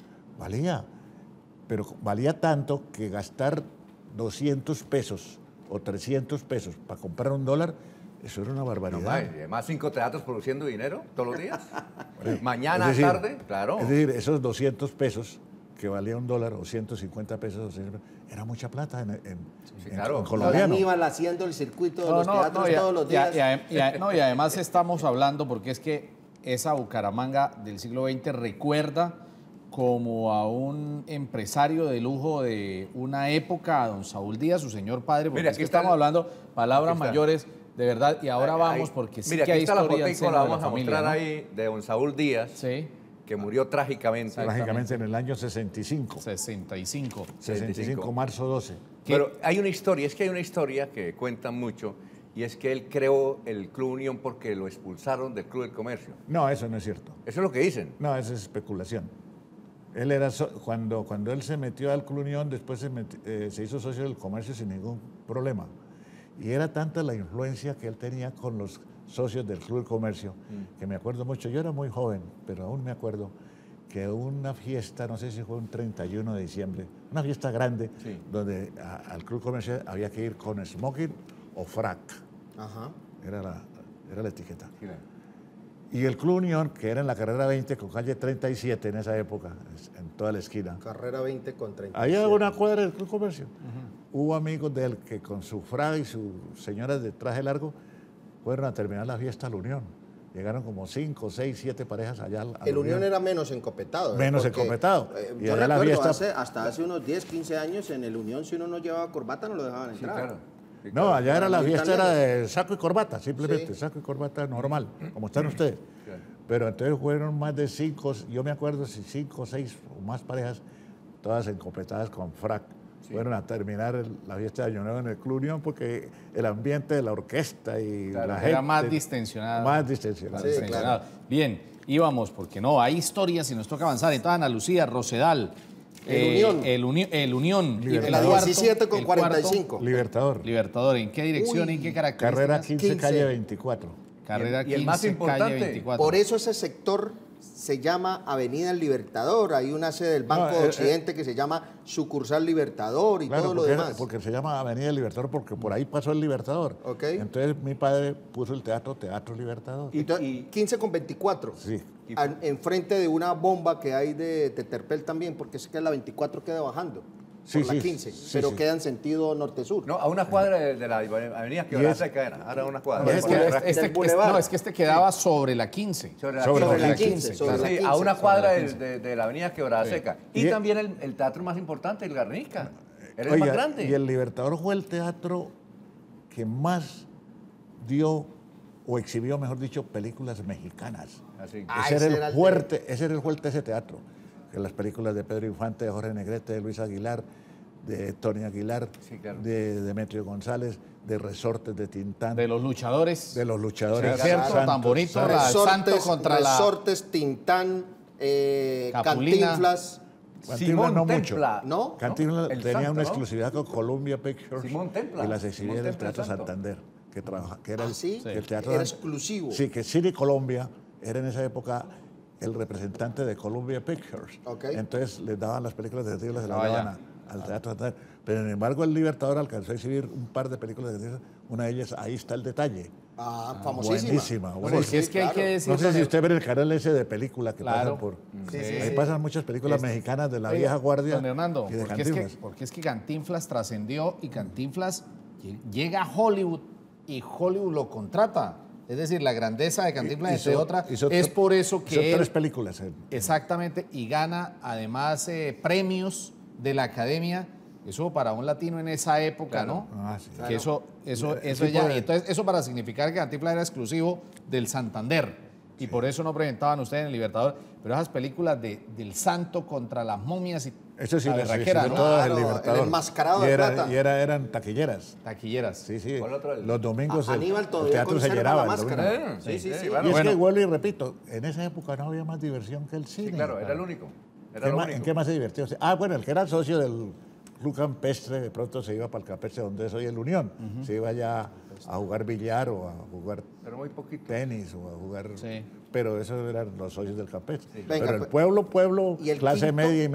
pero valía tanto que gastar 200 pesos o 300 pesos para comprar $1, eso era una barbaridad. No, además 5 teatros produciendo dinero todos los días. Mañana, tarde, claro. Es decir, esos 200 pesos que valía $1 o 150 pesos, era mucha plata en colombiano. Aníbal haciendo el circuito de los teatros todos los días. Y además estamos hablando, porque es que esa Bucaramanga del siglo XX recuerda como a un empresario de lujo de una época, a don Saúl Díaz, su señor padre, porque es que estamos hablando palabras mayores, de verdad, y ahora vamos, porque sí que hay historia en la vamos a mostrar ahí de don Saúl Díaz. Sí. Que murió trágicamente. Trágicamente en el año 65. 65, marzo 12. Pero hay una historia que cuentan mucho, y es que él creó el Club Unión porque lo expulsaron del Club del Comercio. No, eso no es cierto. Eso es lo que dicen. No, eso es especulación. Él era cuando él se metió al Club Unión, después se hizo socio del comercio sin ningún problema. Y era tanta la influencia que él tenía con los socios del Club del Comercio, que me acuerdo mucho, yo era muy joven, pero aún me acuerdo que una fiesta, no sé si fue un 31 de diciembre, una fiesta grande, donde al Club Comercio había que ir con smoking o frac. Ajá. Era la etiqueta. Sí. Y el Club Unión, que era en la carrera 20 con calle 37 en esa época, en toda la esquina. Carrera 20 con 37. Había una cuadra del Club Comercio. Hubo amigos de él que con su frac y sus señoras de traje largo fueron a terminar la fiesta a la Unión. Llegaron como 5, 6, 7 parejas allá. El Unión era menos encopetado. Menos encopetado. Yo recuerdo hasta hace unos 10, 15 años en el Unión, si uno no llevaba corbata, no lo dejaban entrar. Sí, claro. No, allá era la fiesta era de saco y corbata, simplemente, saco y corbata normal, como están ustedes. Claro. Pero entonces fueron más de 5, yo me acuerdo si 5, 6 o más parejas, todas encopetadas con frac. Fueron a terminar la fiesta de Año Nuevo en el Club Unión porque el ambiente de la orquesta y la gente... Era más distensionado. Más distensionado. Sí, claro. Bien, íbamos, porque no, hay historias y nos toca avanzar. Entonces, Ana Lucía, Rosedal. El Unión. La 17 con 45. Libertador. ¿En qué dirección, en qué características? Carrera 15, calle 24. Carrera 15, y el más importante, calle 24. Por eso ese sector se llama Avenida El Libertador. Hay una sede del Banco de Occidente que se llama Sucursal Libertador y todo lo demás. Porque se llama Avenida Libertador porque por ahí pasó el Libertador. Okay. Entonces mi padre puso el Teatro Libertador. Y 15 con 24. Sí. Enfrente de una bomba que hay de Teterpel también, porque es que la 24 queda bajando. Sí, por la sí, 15, sí, pero sí. queda en sentido norte-sur. No, a una cuadra de la avenida Quebrada Seca era. Ahora a una cuadra. Es Por que el- este, del Boulevard. no, es que este quedaba sobre la 15. Sobre Sobre la 15. 15, sobre la Sí, 15. a una cuadra sobre la 15. de la avenida Quebrada Sí. Seca. Y- Y también el teatro más importante, el Garnica. Era el Oiga, más grande. y el Libertador fue el teatro que más dio o exhibió, mejor dicho, películas mexicanas. Así. Ah, ese ese era era el el fuerte, ese era el fuerte de ese teatro. Que las películas de Pedro Infante, de Jorge Negrete, de Luis Aguilar, de Tony Aguilar, Sí, claro. de Demetrio González, de Resortes de Tintán, De los luchadores. de los luchadores. Sí, cierto, tan Santos, bonito, la- Santo contra la- Resortes, Tintán, Capulina. Cantinflas. Cantinflas Simón no Templa. mucho. ¿No? Cantinflas El tenía Santo, una ¿no? exclusividad con Columbia Pictures Simón Templa. y las exhibía en el Simón Templa, Teatro el Santo. Santander, que era ¿Ah, sí? que el teatro Era exclusivo. Sí, que Cine Colombia era en esa época el representante de Columbia Pictures. Ok. Entonces les daban las películas de detectives, se las Ah, daban ya. al Teatro Santander. Pero sin embargo el Libertador alcanzó a exhibir un par de películas de detectives, una de ellas, Ahí está el detalle. Ah, famosísima. Buenísima, buenísima. Porque es que hay claro. que decir. No sé si usted ve el canal ese de película que Claro. pasan por... Sí, sí, ahí sí. pasan muchas películas mexicanas de la Oiga, vieja guardia Don Hernando, y de porque es, que, Cantinflas. porque es que Cantinflas trascendió y Cantinflas llega a Hollywood y Hollywood lo contrata. Es decir, la grandeza de Cantinflas, entre otra, es por eso hizo que él, tres películas. exactamente, y gana además premios de la Academia. Eso para un latino en esa época, Claro. ¿no? Ah, sí. Que eso tipo ya, de- entonces eso para significar que Cantinflas era exclusivo del Santander y por eso no presentaban ustedes en el Libertador, pero esas películas del Santo contra las momias y Eso sí, la las berraquera, exhibió ¿no? todas Claro, el Libertador. el enmascarado y de era- plata. y eran taquilleras. taquilleras. Sí, sí. ¿Cuál otro? Los domingos Aníbal el todavía teatro se conserva llenaba. la el domingo. máscara. Sí, sí, sí. Y claro. es Bueno. que vuelvo y repito, en esa época no había más diversión que el cine. Sí, claro, era el único. Era ¿Qué lo más- único. ¿En qué más se divirtió? Bueno, el que era socio del Club Campestre, de pronto se iba para el Campestre, donde es hoy el Unión. Se iba ya a jugar billar o a jugar Pero muy poquito. tenis o a jugar... Sí. Pero esos eran los socios del Campestre. Venga, Pero el pues, pueblo, ¿y el clase quinto? media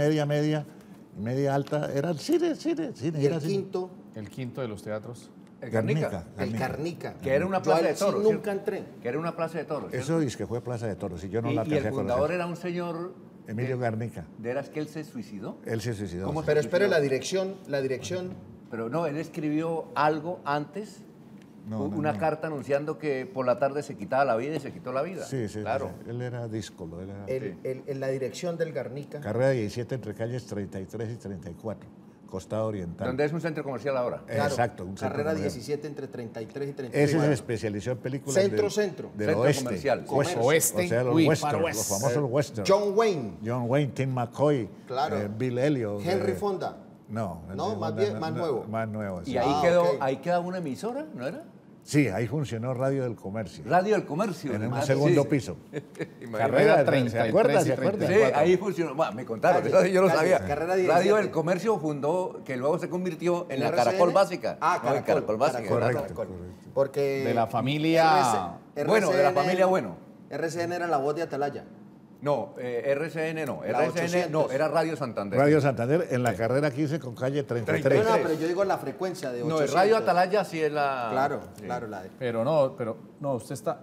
y media alta, era el cine. Y era el cine. quinto, El quinto de los teatros. El Garnica. el Carnica. Que era una Yo plaza ahí de sí toros. nunca ¿cierto? entré. Que era una plaza de toros. ¿cierto? Eso dice que fue Plaza de Toros y yo no la y alcancé el a fundador conocer. era un señor. Emilio Garnica. ¿De veras que él se suicidó? Él se suicidó. ¿Cómo sí. Pero espere, la dirección, Pero no, él escribió algo antes, No, no, una no. carta anunciando que por la tarde se quitaba la vida y se quitó la vida. Sí, sí, claro. sí. Él era díscolo. Él era en la dirección del Garnica. carrera 17 entre calles 33 y 34, costado oriental. Donde es un centro comercial ahora. Claro, Exacto. un centro Carrera comercial. 17 entre 33 y Ese 34. se especializó en películas Centro. del Centro oeste. comercial. Oeste, O sea, los uy, westerns, Far los West. famosos westerns. John Wayne, John Wayne, Tim McCoy, Claro. Bill Elliot. Henry Fonda. No, No, Henry más Fonda bien, más nuevo. Más nuevo, sí. Y ahí, Ah, quedó, ok. ahí queda una emisora, ¿no era? Sí, ahí funcionó Radio del Comercio. Radio del Comercio. En un Ah, segundo sí. piso. Imagínate. Carrera Era 33 ¿se acuerda? y ¿Se acuerda? 34. Sí, ahí funcionó. Bueno, me contaron, Calle, eso yo no calle, sabía. carrera 17. Radio del Comercio fundó, que luego se convirtió en la ¿RCN? Caracol Básica. Ah, No, en Caracol Básica. Correcto, ¿verdad? correcto. Porque De la familia- Bueno, de la familia Bueno. RCN era la voz de Atalaya. No, RCN no. La RCN 800. no, era Radio Santander. Radio Santander en la carrera 15 con calle 33. No, pero yo digo la frecuencia de No, 800. el Radio Atalaya sí es la... Claro, sí. claro, la de. Pero no, usted está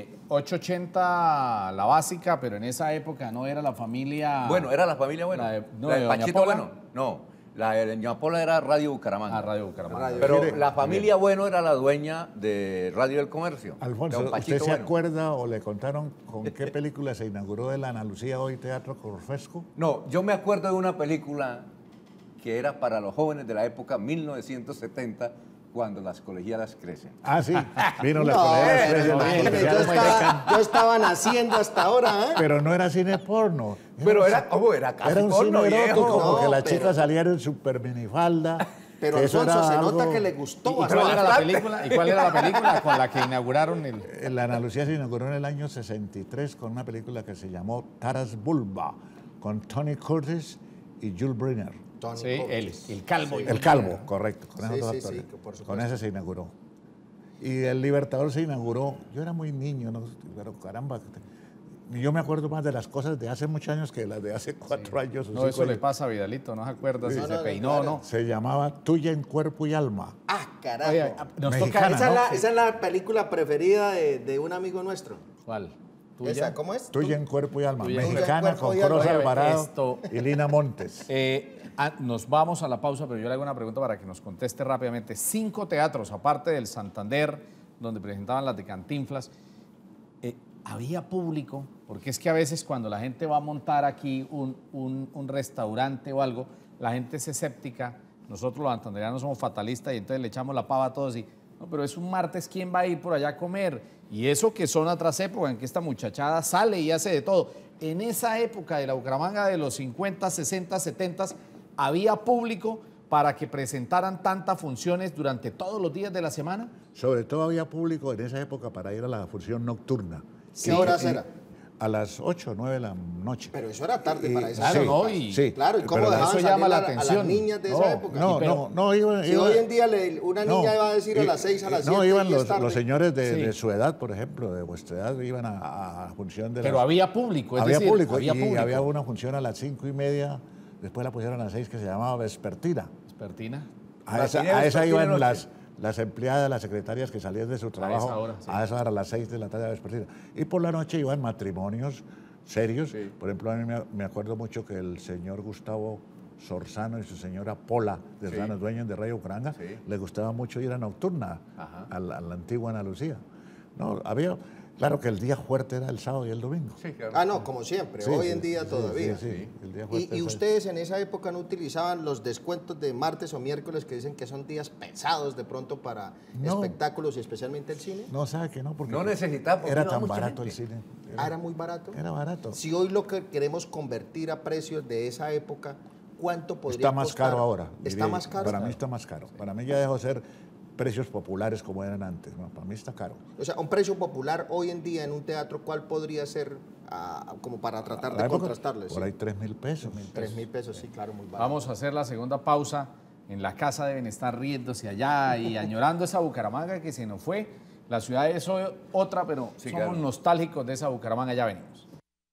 880 la básica, pero en esa época no era la familia. Bueno, era la familia Bueno. La de- no, La de de Doña Pachito Pola. Bueno. No, la de Doña Pola era Radio Bucaramanga. Ah, Radio Bucaramanga. Radio. Pero Mire, la familia Bueno era la dueña de Radio del Comercio. Alfonso, Don ¿usted Pachito se Bueno. acuerda o le contaron con qué película se inauguró el Ana Lucía Hoy Teatro Corfesco? No, yo me acuerdo de una película que era para los jóvenes de la época 1970, cuando las colegialas crecen. Ah, sí, vino la No, colega pero Estrella, imagínate, la colega. yo estaba naciendo hasta ahora, ¿eh? Pero no era cine porno. Pero era, ¿cómo era? Casi Era un porno, cine erótico, viejo. como No, que la pero- chica saliera en super minifalda. Pero que eso Alfonso, era se nota algo- que le gustó ¿Y cuál bastante. era la película? ¿Y cuál era la película con la que inauguraron el? La Ana Lucía se inauguró en el año 63 con una película que se llamó Taras Bulba, con Tony Curtis y Jules Brynner. Tony Sí, Curtis. el calvo. El Calvo, correcto. Con esos Sí, dos sí, actores. sí, que por supuesto. Con ese se inauguró. Y el Libertador se inauguró, yo era muy niño, ¿no? Pero caramba, yo me acuerdo más de las cosas de hace muchos años que las de hace 4 años. o No, 5 eso le años. pasa a Vidalito, no se acuerda si No, se no, peinó claro. o no. Se llamaba Tuya en Cuerpo y Alma. Ah, carajo. Oye, nos Mexicana, toca esa, ¿no? esa es la película preferida de un amigo nuestro. ¿Cuál? ¿Esa cómo es? Tuya en Cuerpo y Alma. Tuya en Mexicana Cuerpo con y Alma. Cross Oye, Alvarado esto- y Lina Montes. Nos vamos a la pausa, pero yo le hago una pregunta para que nos conteste rápidamente. 5 teatros, aparte del Santander, donde presentaban las de Cantinflas, ¿había público? Porque es que a veces cuando la gente va a montar aquí un restaurante o algo, la gente es escéptica. Nosotros los santanderianos somos fatalistas y entonces le echamos la pava a todos y, no, pero es un martes, ¿quién va a ir por allá a comer? Y eso que son otras épocas en que esta muchachada sale y hace de todo. En esa época de la Bucaramanga de los 50, 60, 70, ¿había público para que presentaran tantas funciones durante todos los días de la semana? Sobre todo había público en esa época para ir a la función nocturna. ¿Qué horas era? A las 8 o 9 de la noche. Pero eso era tarde para esa Claro, época. ¿no? Y, Sí. Claro, ¿y cómo Pero dejaban eso salir llama la a atención. las niñas de esa época? No, iban... Si hoy en día una niña no, iba a decir a las 6, a las 7, No, iban y es tarde. los señores Sí. de su edad, por ejemplo, de vuestra edad, iban a función de pero las... había público, es había decir, público, había y público. había una función a las 5:30, después la pusieron a las 6 que se llamaba vespertina. Vespertina. A esa vespertina iban noche. las empleadas, las secretarias que salían de su trabajo esa hora, sí. a esa hora, a las 6 de la tarde vespertina. Y por la noche iban matrimonios serios. Sí. Por ejemplo, a mí me acuerdo mucho que el señor Gustavo Sorzano y su señora Pola de Sí. Sorzano, dueños de Radio Bucaramanga, Sí. les gustaba mucho ir a nocturna, Ajá. a la antigua Ana Lucía. No, claro que el día fuerte era el sábado y el domingo. Sí, claro. Ah, no, como siempre, Sí, hoy sí, en día sí, todavía. sí, el día fuerte ¿Y es- ustedes en esa época no utilizaban los descuentos de martes o miércoles que dicen que son días pesados de pronto para No. espectáculos y especialmente el cine? No, ¿sabe que no? Porque No necesitaba, porque era iba tan mucha barato gente. el cine. Ah, era muy barato. Era barato. Si hoy lo que queremos convertir a precios de esa época, ¿cuánto podría Está más costar? caro ahora. ¿Está diría más yo. caro? Para mí está más caro. Para mí ya dejó de ser precios populares como eran antes. No, para mí está caro. O sea, un precio popular hoy en día en un teatro, ¿cuál podría ser como para tratar de La época, contrastarles? Por ahí 3.000 pesos. 3.000 pesos, sí, claro, muy barato. Vamos a hacer la segunda pausa. En la casa deben estar riéndose allá y añorando esa Bucaramanga que se nos fue. La ciudad es otra, pero Sí, somos claro. nostálgicos de esa Bucaramanga. Ya venimos.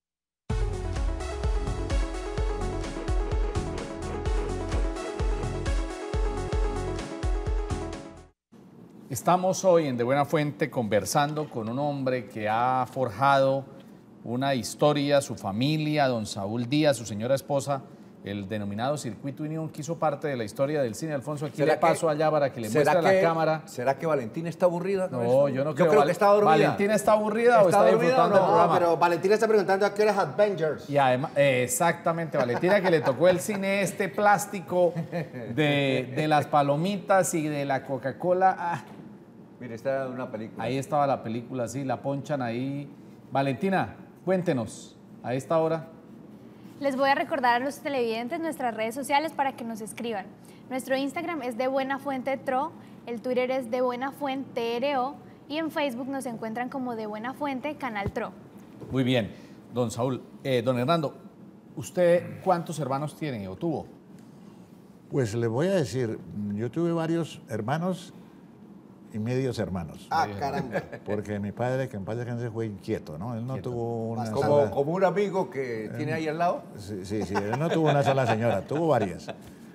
Estamos hoy en De Buena Fuente conversando con un hombre que ha forjado una historia, su familia, don Saúl Díaz, su señora esposa, el denominado Circuito Unión, que hizo parte de la historia del cine. Alfonso, aquí le paso allá para que le muestre a la cámara. ¿Será que Valentina está aburrida con No, esto? yo no creo. que está dormida. ¿Valentina está aburrida o está dormida disfrutando o del no? programa? pero Valentina está preguntando a qué horas Avengers. Y además, exactamente, Valentina, que le tocó el cine este plástico de las palomitas y de la Coca-Cola. Ah, Mire, está en una película. ahí estaba la película, sí, la ponchan ahí. Valentina, cuéntenos, a esta hora. Les voy a recordar a los televidentes nuestras redes sociales para que nos escriban. Nuestro Instagram es de Buena Fuente Tro, el Twitter es de Buena Fuente RO y en Facebook nos encuentran como de Buena Fuente Canal Tro. Muy bien, don Saúl. Don Hernando, ¿usted cuántos hermanos tiene o tuvo? Pues le voy a decir, yo tuve varios hermanos y medios hermanos. Ah, caramba. Porque mi padre, que en paz descanse, fue inquieto, ¿no? Él no tuvo una Bastante. sola... Como un amigo que tiene ahí al lado. Sí, él no tuvo una sola señora, tuvo varias.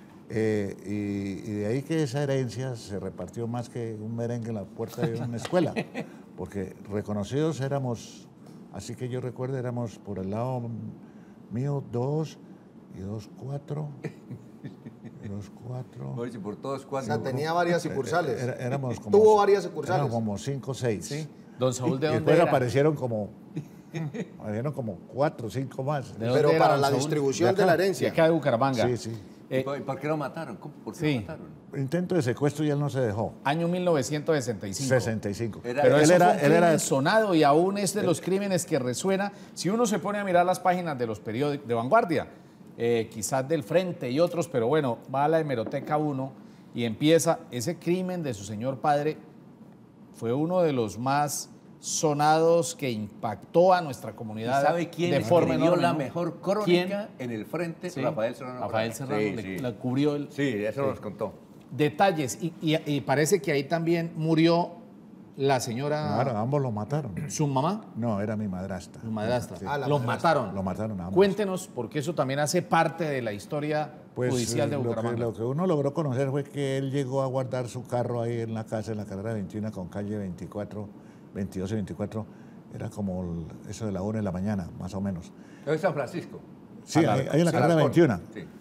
Y de ahí que esa herencia se repartió más que un merengue en la puerta de una escuela. Porque reconocidos éramos, así que yo recuerdo, éramos por el lado mío 2 y 2, 4. Y 2, 4. No, dice, por todos O cuando. sea, tenía varias sucursales. Éramos como, Tuvo varias sucursales. Éramos como 5, 6. Sí. Don Saúl, ¿de Y dónde después era? aparecieron como 4 o 5 más. ¿De dónde Pero era, para don la Saúl? distribución De de, acá. la De herencia. acá de Bucaramanga. Sí, sí. ¿Y por qué lo mataron? ¿Por qué Sí. lo mataron? Intento de secuestro y él no se dejó. Año 1965. 65. Pero él eso era, fue un él era crimen sonado y aún es de los crímenes que resuena. Si uno se pone a mirar las páginas de los periódicos de vanguardia, quizás del Frente y otros, pero bueno, va a la hemeroteca 1 y empieza ese crimen de su señor padre. Fue uno de los más sonados que impactó a nuestra ¿Y comunidad sabe quién de forma escribió enorme, la ¿no? mejor crónica ¿Quién? en el frente? Sí. Rafael Serrano. Rafael Serrano Sí, le- sí. la cubrió él. Sí, eso nos contó. Detalles, y parece que ahí también murió la señora, Claro, ambos lo mataron. su mamá, No, era mi madrastra. su madrastra. Sí. Ah, la Los madrastra. mataron. Lo mataron a ambos. Cuéntenos, porque eso también hace parte de la historia judicial de lo que, Bucaramanga. lo que uno logró conocer fue que él llegó a guardar su carro ahí en la casa, en la carrera 21 con calle 24, 22 y 24. Era como eso de la 1 de la mañana, más o menos. Es San Francisco. Sí, ahí en la carrera Alarcón. 21. Sí.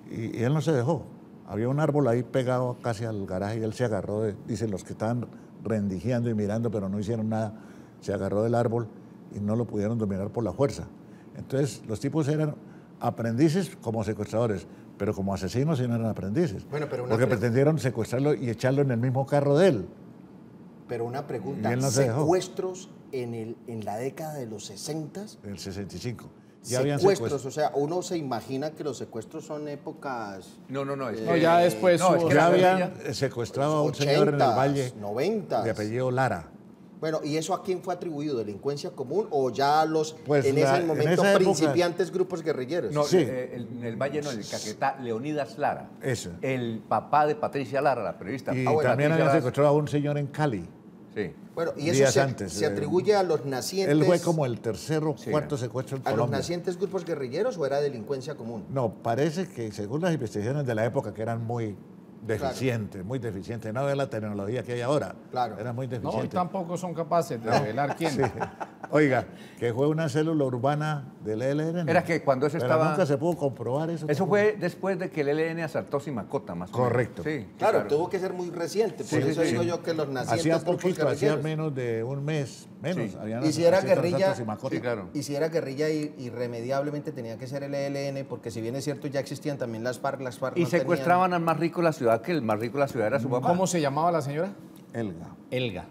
y él no se dejó. Había un árbol ahí pegado casi al garaje y él se agarró, dicen los que estaban rendigiando y mirando, pero no hicieron nada, se agarró del árbol y no lo pudieron dominar por la fuerza. Entonces, los tipos eran aprendices como secuestradores, pero como asesinos sí no eran aprendices. Bueno, pero porque pretendieron secuestrarlo y echarlo en el mismo carro de él. Pero una pregunta, Y él no se dejó. secuestros en la década de los 60, El 65. secuestros, o sea, uno se imagina que los secuestros son épocas No, es No, que- ya después No, es hubo- que Ya la habían guerrilla- secuestrado a un 80, señor en el valle 90. de apellido Lara. Bueno, ¿y eso a quién fue atribuido? ¿Delincuencia común o ya a los, Pues en en ese momento, esa época- principiantes grupos guerrilleros? No, Sí. en el Valle, no, en el Caquetá, Leonidas Lara. Eso. El papá de Patricia Lara, la periodista. Y bueno, también Patricia habían Lara- secuestrado a un señor en Cali. Sí. Bueno, y eso días se, antes, se atribuye a los nacientes. Él fue como el tercero o Sí. cuarto secuestro en ¿A los Colombia. nacientes grupos guerrilleros o era delincuencia común? No, parece que según las investigaciones de la época, que eran muy deficientes, muy deficientes, no de la tecnología que hay ahora, Claro. eran muy No, y deficientes. tampoco son capaces de revelar quién. Sí. Oiga, que fue una célula urbana del ELN. Era que cuando eso Pero estaba- nunca se pudo comprobar eso. Eso fue después de que el ELN asaltó Simacota, más o menos. Correcto. Sí, Claro, tuvo que ser muy reciente, por Sí, eso sí, digo sí. yo que los nacientes Hacía grupos poquito, hacía guerrilleros. menos de un mes, menos. Sí. Habían Y si era haciendo guerrilla, asaltos y macota. Sí, claro. y si era guerrilla irremediablemente tenía que ser el ELN, porque si bien es cierto ya existían también las FARC Y no tenían- secuestraban al más rico de la ciudad, que el más rico de la ciudad era su papá. ¿Cómo se llamaba la señora? Elga. Elga.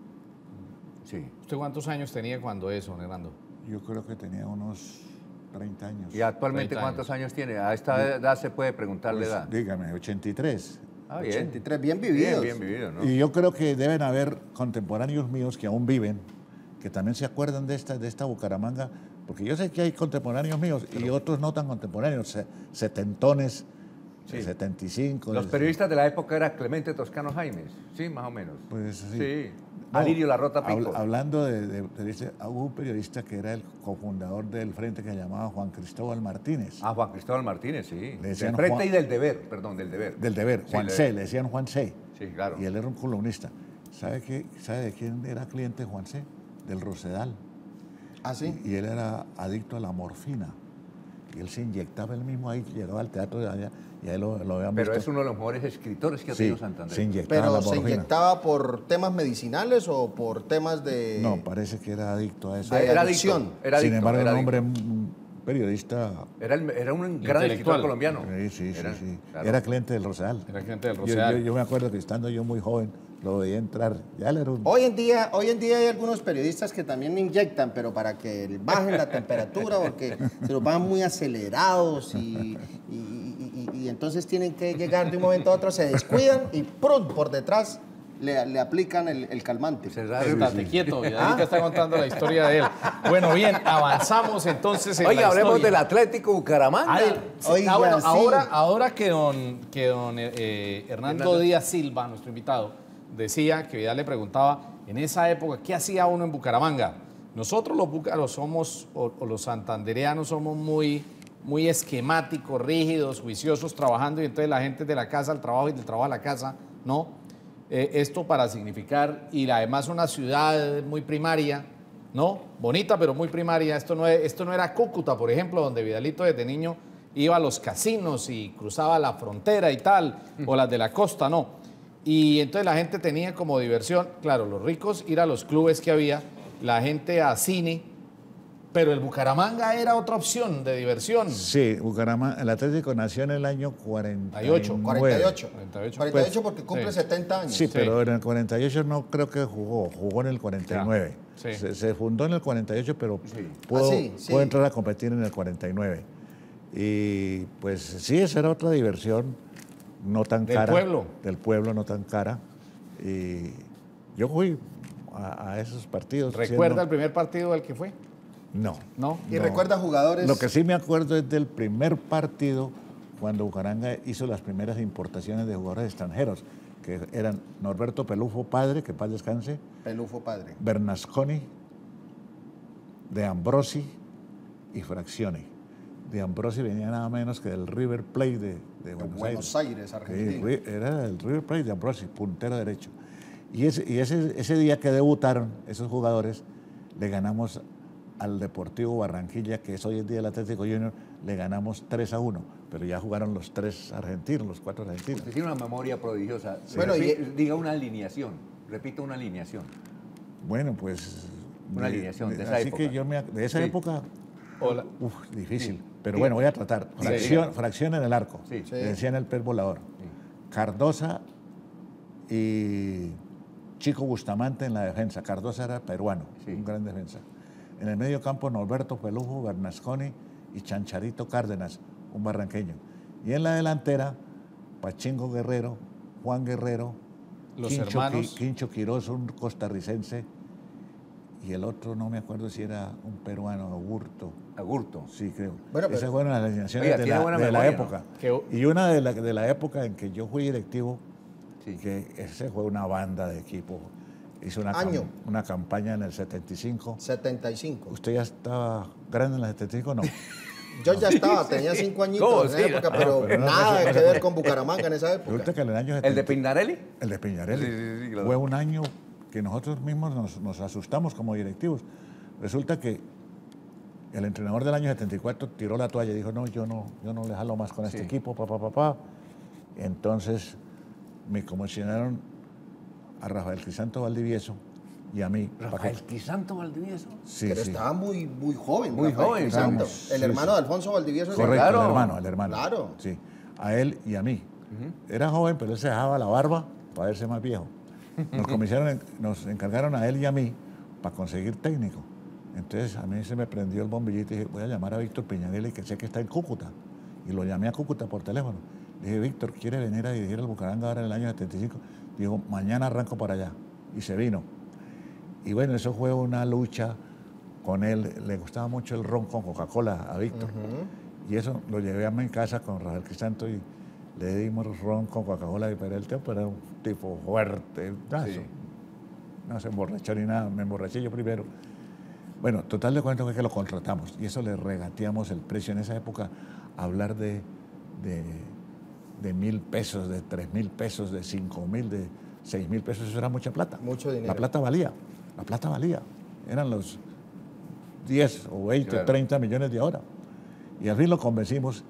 Sí. ¿Usted cuántos años tenía cuando eso, Hernando? Yo creo que tenía unos 30 años. ¿Y actualmente 30 cuántos años tiene? A esta edad se puede preguntarle Pues, edad. dígame, 83. Ah, bien. 83, bien vividos. Bien vivido, ¿no? Y yo creo que deben haber contemporáneos míos que aún viven, que también se acuerdan de esta Bucaramanga, porque yo sé que hay contemporáneos míos y otros no tan contemporáneos, setentones, Sí. 75. Los periodistas de la época era Clemente Toscano Jaimes, sí, más o menos. Pues sí. Sí. No, Alirio Larrota Pico. Hablando de periodistas, hubo un periodista que era el cofundador del Frente que se llamaba Juan Cristóbal Martínez. Ah, Juan Cristóbal Martínez, sí. Le Del decían Frente Juan- y del Deber, perdón, del Deber. Del Deber, Sí, Juan C., le decían Juan C. Sí, claro. Y él era un columnista. ¿Sabe de quién era cliente Juan C.? Del Rosedal. ¿Ah, sí? Y él era adicto a la morfina. Y él se inyectaba él mismo ahí, llegaba al teatro de allá y ahí lo habían Pero visto. es uno de los mejores escritores que ha Sí, tenido Santander. se inyectaba ¿Pero la se morfina. inyectaba por temas medicinales o por temas de...? No, parece que era adicto a eso. De Era adicción. adicto. Era Sin adicto, embargo, era un hombre, adicto. un periodista. Era un gran escritor colombiano. Sí. Claro. Era cliente del Rosedal. Era cliente del Yo- Rosedal. Yo me acuerdo que estando yo muy joven, lo veía entrar. Ya él era un... Hoy en día hay algunos periodistas que también inyectan, pero para que bajen la temperatura, porque se los van muy acelerados y entonces tienen que llegar de un momento a otro, se descuidan y ¡prum! Por detrás le aplican el calmante. Será- Estate quieto, y ahorita está contando la historia de él. Bueno, bien, avanzamos entonces en Oiga, la hablemos historia. del Atlético Bucaramanga. Ay, sí, Oiga, bueno, sí. ahora que don Hernando Díaz Silva, nuestro invitado, decía que Vidal le preguntaba, en esa época, ¿qué hacía uno en Bucaramanga? Nosotros los búcaros somos, o los santandereanos somos muy esquemáticos, rígidos, juiciosos, trabajando, y entonces la gente de la casa al trabajo y del trabajo a la casa, ¿no? Esto para significar, y además una ciudad muy primaria, ¿no? Bonita, pero muy primaria. Esto no era Cúcuta, por ejemplo, donde Vidalito desde niño iba a los casinos y cruzaba la frontera y tal, o las de la costa, no. Y entonces la gente tenía como diversión, claro, los ricos ir a los clubes que había, la gente a cine, pero el Bucaramanga era otra opción de diversión. Sí, Bucaramanga, el Atlético nació en el año 48. 48. 48. Porque cumple Sí. 70 años. Sí, pero en el 48 no creo que jugó en el 49. Ya, sí. Se fundó en el 48, pero Sí. pudo, Ah, sí. pudo entrar a competir en el 49. Y pues sí, esa era otra diversión no tan Del cara. pueblo. Del pueblo, no tan cara. Y yo fui a esos partidos. ¿Recuerda siendo- el primer partido del que fue? No. ¿No? Y recuerda jugadores... Lo que sí me acuerdo es del primer partido cuando Bucaramanga hizo las primeras importaciones de jugadores extranjeros, que eran Norberto Pelufo padre, que paz descanse, Pelufo padre. Bernasconi, De Ambrosi y Fraccioni. De Ambrosi venía nada menos que del River Plate de Buenos Aires, Argentina. Sí, era el River Plate de Ambrosi, puntero derecho. Y ese día que debutaron esos jugadores, le ganamos al Deportivo Barranquilla, que es hoy en día el Atlético Junior, le ganamos 3-1. pero ya jugaron los 3 argentinos, los 4 argentinos. Usted tiene una memoria prodigiosa. Bueno, diga una alineación, repita una alineación. Bueno, pues... Una alineación de esa así época. que yo de esa Sí. época, Hola. difícil. Sí. Pero Sí. bueno, voy a tratar. Fracción en el arco. Sí. Sí. Le decían el pez volador. Cardosa y Chico Bustamante en la defensa. Cardosa era peruano, Sí. un gran defensa. En el medio campo, Norberto Pelujo, Bernasconi y Chancharito Cárdenas, un barranqueño. Y en la delantera, Pachingo Guerrero, Juan Guerrero, Los hermanos. Quincho Quiroz, un costarricense, y el otro no me acuerdo si era un peruano, Agurto. Agurto. Sí, creo. Bueno, pero- Esas fueron las alineaciones Oiga, de tiene la, buena de la memoria, época. ¿no? Y una de la época en que yo fui directivo, Sí. que ese fue una banda de equipo. Hizo Año. una campaña en el 75. 75. ¿Usted ya estaba grande en el 75 no? Yo ya estaba, tenía 5 añitos ¿Cómo? en esa Sí. época, pero pero no, nada no, que ver con Bucaramanga en esa Resulta época. que en el año ¿El de 70 Pinarelli? El de Peñarelli. Sí, sí, claro. Fue un año que nosotros mismos nos asustamos como directivos. Resulta que el entrenador del año 74 tiró la toalla y dijo, no, yo no le jalo más con este Sí. equipo, papá. Entonces me comisionaron a Rafael Crisanto Valdivieso y a mí. para que- Rafael Crisanto Valdivieso. Sí, Pero sí. estaba muy joven. Muy Rafael joven, Crisanto. vamos. El Sí, hermano sí. de Alfonso Valdivieso. Correcto, Claro. el hermano. Claro. Sí, a él y a mí. Era joven, pero él se dejaba la barba para verse más viejo. Nos encargaron a él y a mí para conseguir técnico. Entonces a mí se me prendió el bombillito y dije, voy a llamar a Víctor Peñarelli, que sé que está en Cúcuta. Y lo llamé a Cúcuta por teléfono. Le dije, Víctor, ¿quiere venir a dirigir al Bucaramanga ahora en el año 75? Dijo, mañana arranco para allá. Y se vino. Y bueno, eso fue una lucha con él. Le gustaba mucho el ron con Coca-Cola a Víctor. Y eso lo llevé a mi casa con Rafael Crisanto y le dimos ron con Coca-Cola. Pero el tipo era un tipo fuerte. Sí. No se emborrachó ni nada. Me emborraché yo primero. Bueno, total de cuento fue que lo contratamos. Y eso le regateamos el precio. En esa época, hablar de 1.000 pesos, de 3.000 pesos, de 5.000, de 6.000 pesos, eso era mucha plata. Mucho dinero. La plata valía. Eran los 10 o 20 Claro. o 30 millones de ahora. Y al fin lo convencimos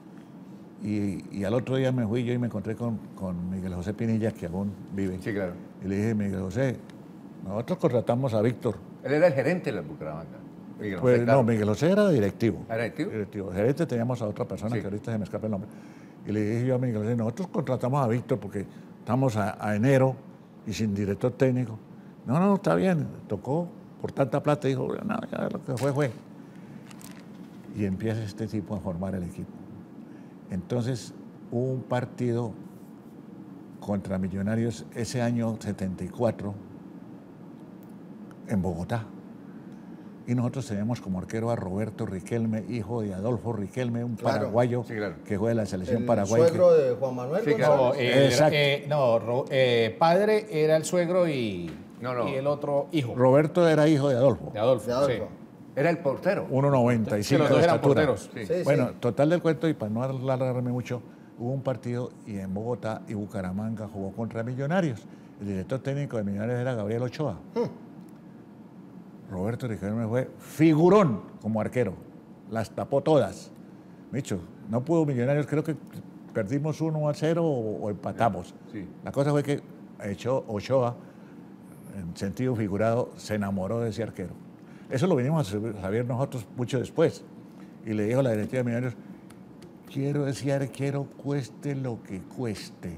y al otro día me fui yo y me encontré con Miguel José Pinilla, que aún vive. Sí, claro. Y le dije, Miguel José, nosotros contratamos a Víctor. Él era el gerente de la Bucaramanga. Miguel José, Pues claro. no, Miguel José era directivo. ¿Era directivo? Gerente teníamos a otra persona Sí. que ahorita se me escapa el nombre. Y le dije yo a Miguel José, nosotros contratamos a Víctor porque estamos a enero y sin director técnico. No, está bien, tocó por tanta plata. Dijo, no, ya lo que fue. Y empieza este tipo a formar el equipo. Entonces hubo un partido contra Millonarios ese año 74 en Bogotá. Y nosotros teníamos como arquero a Roberto Riquelme, hijo de Adolfo Riquelme, un Claro. paraguayo Sí, claro. que juega en la selección El paraguaya. suegro de Juan Manuel Sí, claro. González. Padre era el suegro y el otro hijo Roberto era hijo de Adolfo, de Adolfo. De Adolfo. sí. Era el portero. 1,95 Sí, los de dos eran estatura. porteros. Sí. Sí, Bueno, sí. total del cuento, y para no alargarme mucho, hubo un partido y en Bogotá y Bucaramanga jugó contra Millonarios. El director técnico de Millonarios era Gabriel Ochoa. Roberto Riquelme fue figurón como arquero. Las tapó todas. Micho, no pudo Millonarios, creo que perdimos 1-0 o empatamos. Sí. La cosa fue que Ochoa, en sentido figurado, se enamoró de ese arquero. Eso lo vinimos a saber nosotros mucho después. Y le dijo a la directiva de Millonarios, quiero ese arquero cueste lo que cueste.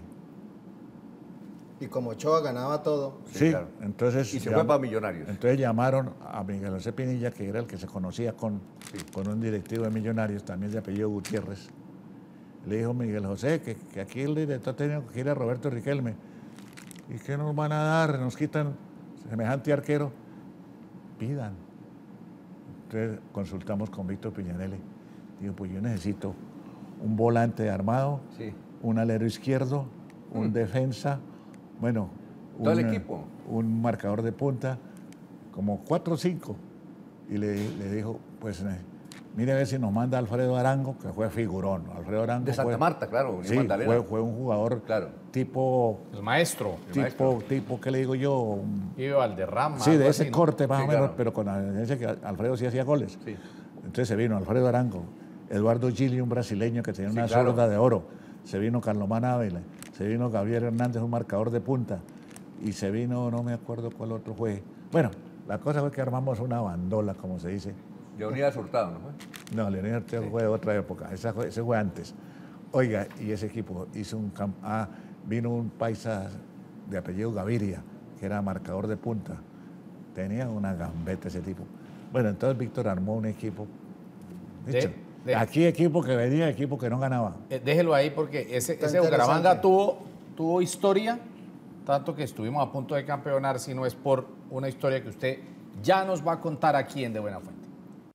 Y como Ochoa ganaba todo. Sí, claro. entonces... Y se fue para Millonarios. Entonces llamaron a Miguel José Pinilla, que era el que se conocía con un directivo de Millonarios, también de apellido Gutiérrez. Le dijo Miguel José que aquí el director técnico quiere a Roberto Riquelme. ¿Y qué nos van a dar? Nos quitan semejante arquero. Pidan. Entonces consultamos con Víctor Piñanelli. Digo, pues yo necesito un volante armado, Sí. un alero izquierdo, un defensa, bueno, ¿Todo el equipo? un marcador de punta, como 4 o 5. Y le dijo, pues mire a ver si nos manda Alfredo Arango, que fue figurón. Alfredo Arango De Santa fue, Marta, claro. Unión sí, Magdalena. fue un jugador Claro. tipo, El maestro. ¿qué le digo yo? Vive Valderrama. Sí, de algo ese así, ¿no? corte más Sí, o menos, claro. pero con la diferencia que Alfredo sí hacía goles. Sí. Entonces se vino Alfredo Arango. Eduardo Gili, un brasileño que tenía Sí, una claro. zurda de oro. Se vino Carlomán Ávila, se vino Gabriel Hernández, un marcador de punta, y se vino, no me acuerdo cuál otro fue. Bueno, la cosa fue que armamos una bandola, como se dice. Leonidas Hurtado, ¿no fue? No, Leonidas Ortega fue de otra época, ese fue antes. Oiga, y ese equipo hizo vino un paisa de apellido Gaviria, que era marcador de punta. Tenía una gambeta ese tipo. Bueno, entonces Víctor armó un equipo. Aquí equipo que venía, equipo que no ganaba. Déjelo ahí porque ese Está Bucaramanga interesante. tuvo historia, tanto que estuvimos a punto de campeonar, si no es por una historia que usted ya nos va a contar aquí en De Buena Fuente.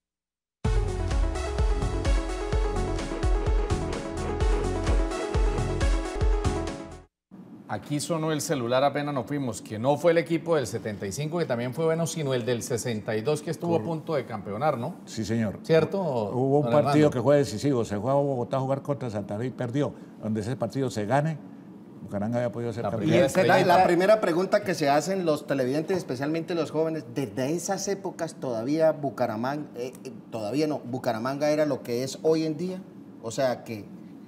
Aquí sonó el celular apenas nos fuimos, que no fue el equipo del 75, que también fue bueno, sino el del 62, que estuvo a punto de campeonar, ¿no? Sí, señor. ¿Cierto? Hubo un don partido Hernando? que fue decisivo. Se fue a Bogotá a jugar contra Santa Fe y perdió. Donde ese partido se gane, Bucaramanga había podido ser La campeón. primera estrella. La primera pregunta que se hacen los televidentes, especialmente los jóvenes, desde esas épocas todavía Bucaramanga era lo que es hoy en día, o sea que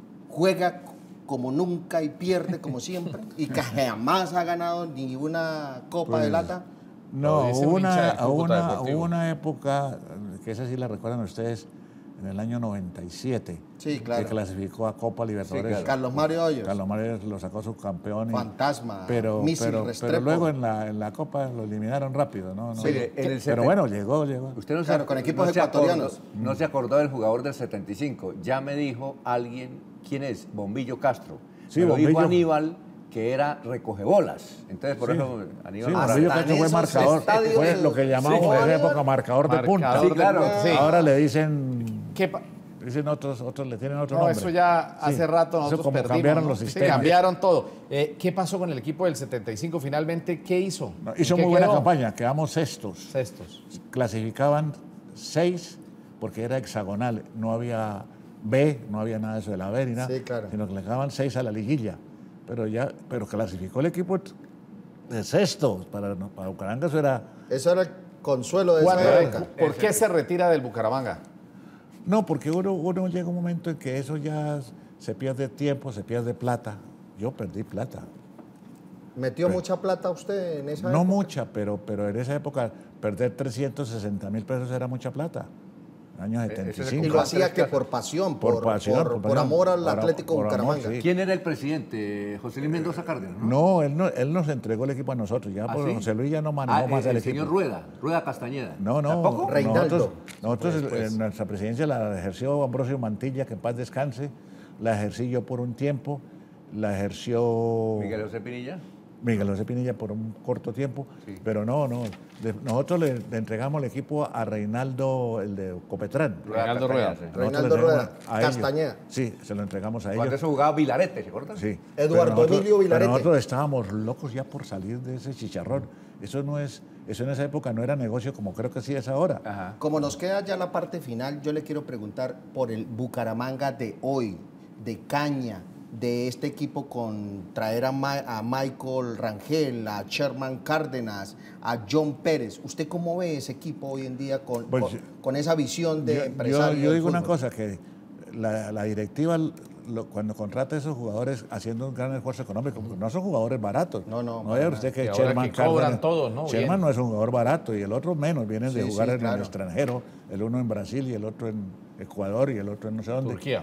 juega como nunca y pierde como siempre y que jamás ha ganado ni una copa de lata. No, Lo dice hubo un hincha del Cúcuta hubo Deportivo. una época, que esa sí la recuerdan ustedes, en el año 97, Sí, claro. que clasificó a Copa Libertadores. Sí, claro. Carlos Mario Hoyos, Carlos Mario lo sacó subcampeón. Fantasma, pero Mísil Restrepo. pero luego en la Copa lo eliminaron rápido, ¿no? Sí, en el Pero bueno, llegó. Usted no Claro, se, con equipos no se ecuatorianos. no se acordó del jugador del 75. Ya me dijo alguien, ¿quién es? Bombillo Castro. Sí, Me lo dijo Bombillo. Aníbal, que era recogebolas. Entonces, por Sí. eso Aníbal Sí, Morales. Bombillo Hasta Castro en fue esos marcador, estadios fue del- lo que llamamos Sí. en esa época marcador de punta. Marcador Sí, claro. Sí. Ahora le dicen, ¿Qué otros le tienen otro No, nombre. eso ya hace Sí. rato Eso nosotros como perdimos. cambiaron ¿no? los Sí, sistemas. cambiaron todo. ¿Qué pasó con el equipo del 75 finalmente? ¿Qué hizo? No, ¿En hizo qué muy buena quedó? campaña, quedamos sextos. Sextos. Clasificaban 6 porque era hexagonal, no había B, no había nada de eso de la B ni nada, Sí, claro. sino que le daban 6 a la liguilla. Pero clasificó el equipo de sexto. Para Bucaramanga eso era. Eso era el consuelo de ¿Cuándo- esa época. ¿Por qué se retira del Bucaramanga? No, porque uno llega un momento en que eso ya se pierde tiempo, se pierde plata. Yo perdí plata. ¿Metió mucha plata usted en esa No época? mucha, pero en esa época perder 360.000 pesos era mucha plata. Año ese es el 75. Y lo hacía que por pasión, por amor al Atlético por amor, Bucaramanga. sí. ¿Quién era el presidente? José Luis Mendoza Cárdenas, ¿no? No, él nos entregó el equipo a nosotros. Ya ¿Ah, por sí? José Luis ya no manejó más el equipo. señor Rueda Castañeda. No, ¿Tampoco? Reinaldo. Nosotros Después. nuestra presidencia la ejerció Ambrosio Mantilla, que en paz descanse. La ejercí yo por un tiempo. La ejerció Miguel José Pinilla. Miguel José Pinilla por un corto tiempo. Sí. Pero no. Nosotros le entregamos el equipo a Reinaldo, el de Copetrán. Reinaldo Castañeda, Rueda. sí. Nosotros Reinaldo le entregamos Rueda, a ellos. Castañeda. Sí, se lo entregamos a Cuando ellos. eso jugaba Vilarete, ¿se acuerdan? Sí. Eduardo Pero nosotros- Emilio Vilarete. pero nosotros estábamos locos ya por salir de ese chicharrón. Eso en esa época no era negocio como creo que sí es ahora. Ajá. Como nos queda ya la parte final, yo le quiero preguntar por el Bucaramanga de hoy, de Caña, de este equipo con traer a Michael Rangel, a Sherman Cárdenas, a John Pérez. ¿Usted cómo ve ese equipo hoy en día Pues, con esa visión de Yo empresario? yo del digo una fútbol? cosa, que la directiva cuando contrata a esos jugadores haciendo un gran esfuerzo económico, porque no son jugadores baratos. No, No para vea nada. usted que Y ahora Sherman que cobran Cárdenas- todos, ¿no? Sherman Bien. no es un jugador barato y el otro menos, vienen de Sí, jugar sí, en claro. el extranjero, el uno en Brasil y el otro en Ecuador y el otro en no sé dónde. Turquía.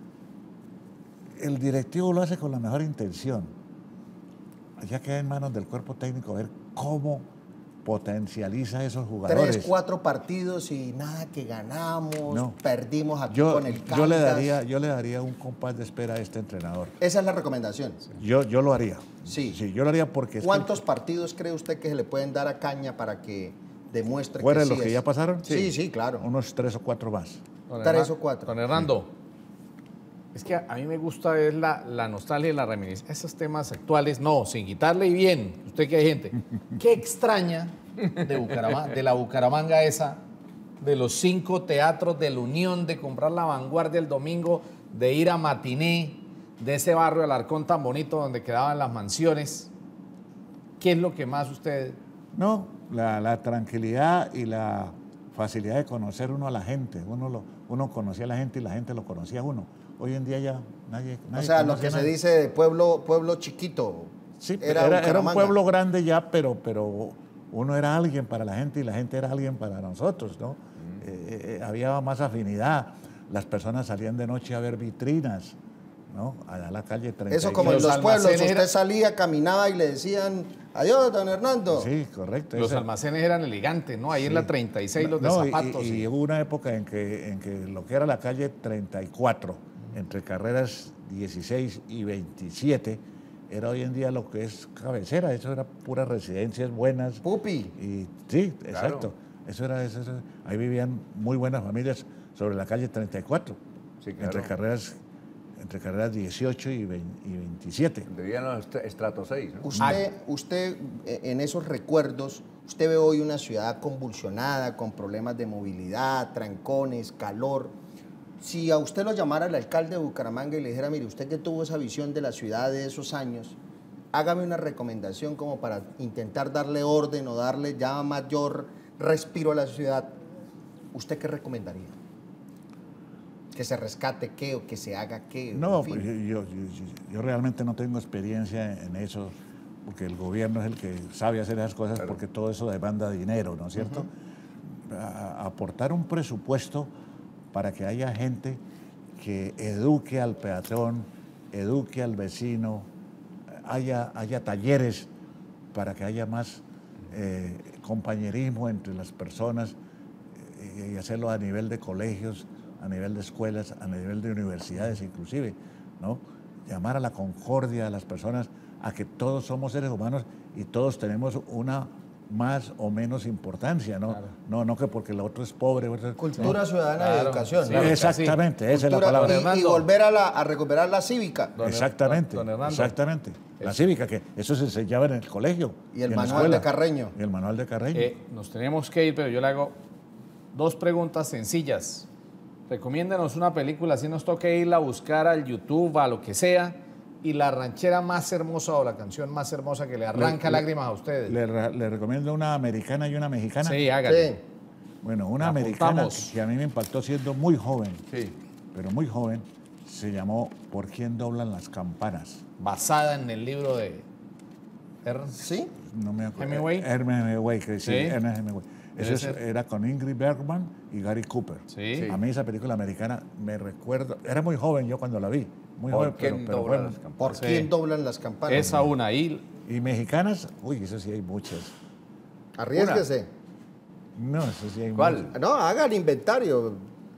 El directivo lo hace con la mejor intención. Ya queda en manos del cuerpo técnico ver cómo potencializa a esos jugadores. 3, 4 partidos y nada que ganamos, No. perdimos aquí Yo con el yo le Caldas. daría un compás de espera a este entrenador. Esa es la recomendación. Yo lo haría. Sí. Yo lo haría porque es que ¿Cuántos partidos cree usted que se le pueden dar a Caña para que demuestre fuera que de sí los que es? ya pasaron, Sí, sí, claro. unos 3 o 4 más. Don 3 Hernan- o 4. Don Hernando, es que a mí me gusta es la nostalgia y la reminiscencia. Esos temas actuales, no, sin quitarle y bien. Usted que hay gente. ¿Qué extraña de Bucaramanga, de la Bucaramanga esa, de los 5 teatros de la Unión, de comprar la Vanguardia el domingo, de ir a Matiné, de ese barrio Alarcón tan bonito donde quedaban las mansiones? ¿Qué es lo que más usted... No, la tranquilidad y la facilidad de conocer uno a la gente. Uno conocía a la gente y la gente lo conocía a uno. Hoy en día ya nadie O sea, lo conoce que a se nadie. dice de pueblo chiquito. Sí, era era un Bucaramanga. pueblo grande ya, pero uno era alguien para la gente y la gente era alguien para nosotros, ¿no? Había más afinidad. Las personas salían de noche a ver vitrinas, ¿no? Allá a la calle 30. Eso como en los los pueblos, almacenes usted salía, caminaba y le decían, adiós, don Hernando. Sí, correcto. Los ese- almacenes eran elegantes, ¿no? Ahí en la 36 los de No, zapatos. y hubo una época en que lo que era la calle 34, entre carreras 16 y 27, era hoy en día lo que es cabecera. Eso era puras residencias buenas. Pupi. Y sí, exacto. Eso era. Ahí vivían muy buenas familias sobre la calle 34, Sí, claro. entre carreras 18 y 27. Debían los estrato 6, ¿no? Usted, en esos recuerdos, usted ve hoy una ciudad convulsionada, con problemas de movilidad, trancones, calor. Si a usted lo llamara el alcalde de Bucaramanga y le dijera, mire, usted que tuvo esa visión de la ciudad de esos años, hágame una recomendación como para intentar darle orden o darle ya mayor respiro a la ciudad, ¿usted qué recomendaría? ¿Que se rescate qué o que se haga qué? No, En fin. pues yo realmente no tengo experiencia en eso, porque el gobierno es el que sabe hacer esas cosas, porque todo eso demanda dinero, ¿no es cierto? Aportar un presupuesto para que haya gente que eduque al peatón, eduque al vecino, haya talleres para que haya más compañerismo entre las personas y hacerlo a nivel de colegios, a nivel de escuelas, a nivel de universidades inclusive, ¿no? Llamar a la concordia de las personas, a que todos somos seres humanos y todos tenemos una más o menos importancia, ¿no? Claro. No que porque el otro es pobre. Cultura ciudadana de Claro, educación. sí. ¿no? Exactamente, esa es la Cultura- palabra. y Hernando. volver a recuperar la cívica. Exactamente, Don Hernando. exactamente. La cívica, que eso se enseñaba en el colegio. Y el en la manual escuela. de Carreño. Y el manual de Carreño. Nos tenemos que ir, pero yo le hago 2 preguntas sencillas. Recomiéndanos una película, si nos toque irla a buscar al YouTube, a lo que sea, y la ranchera más hermosa o la canción más hermosa que le arranca lágrimas a ustedes. Le recomiendo una americana y una mexicana. Sí, hágale. Sí. Bueno, una La americana apuntamos. que a mí me impactó siendo muy joven, Sí. pero muy joven, se llamó ¿Por quién doblan las campanas? Basada en el libro de ¿Sí? No me acuerdo. Hemingway. Hemingway, que sí, Sí. Ernest Hemingway. Debe Eso ser. era con Ingrid Bergman y Gary Cooper. Sí. A mí esa película americana me recuerdo, era muy joven yo cuando la vi, muy ¿Por joven, quién pero doblan bueno. las campanas? ¿Por Sí. quién doblan las campanas? Esa una. Y Y mexicanas, uy, eso sí hay muchas. Arriésguese. No, eso sí hay ¿Cuál? muchas. No, haga el inventario.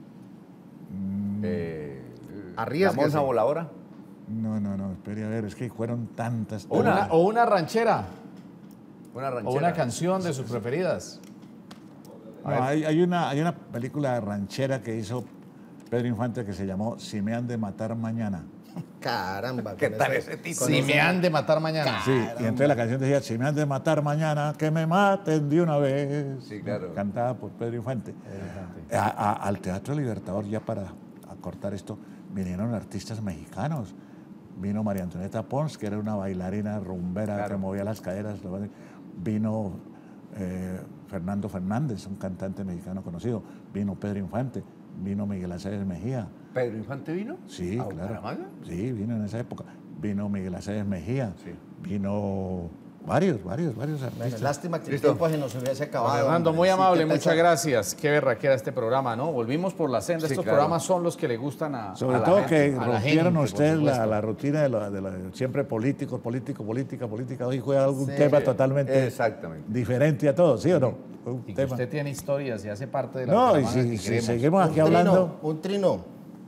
¿La Arriésguese. monja voladora? No, espere a ver, es que fueron tantas. o una ranchera, Una ranchera. o una canción de sus preferidas. No, hay una película ranchera que hizo Pedro Infante que se llamó Si me han de matar mañana. Caramba. ¿Qué con tal ese título? Si me han de matar mañana. Sí, y entonces la canción decía, si me han de matar mañana, que me maten de una vez. Sí, claro. Cantada por Pedro Infante. Al Teatro Libertador, ya para acortar esto, vinieron artistas mexicanos. Vino María Antonieta Pons, que era una bailarina rumbera Claro. que movía las caderas. Vino Fernando Fernández, un cantante mexicano conocido. Vino Pedro Infante. Vino Miguel Aceves Mejía. ¿Pedro Infante vino? Sí, ¿A claro. Bucaramanga? Sí, vino en esa época. Vino Miguel Aceves Mejía. Sí. Vino varios Bueno, artistas. lástima que el Listo. tiempo se nos hubiese acabado. Fernando, hombre. muy Sí, amable, qué muchas pesar. gracias. Qué berraquera este programa, ¿no? Volvimos por la senda. Sí, Estos claro. programas son los que le gustan a Sobre la todo gente, que a la rompieron gente, por ustedes supuesto. la rutina de siempre política. Hoy fue algún tema totalmente Exactamente. diferente a todos, ¿sí o no? Fue un Y que tema. usted tiene historias y hace parte de la No, y Bucaramanga que si queremos. seguimos aquí hablando. Un trino.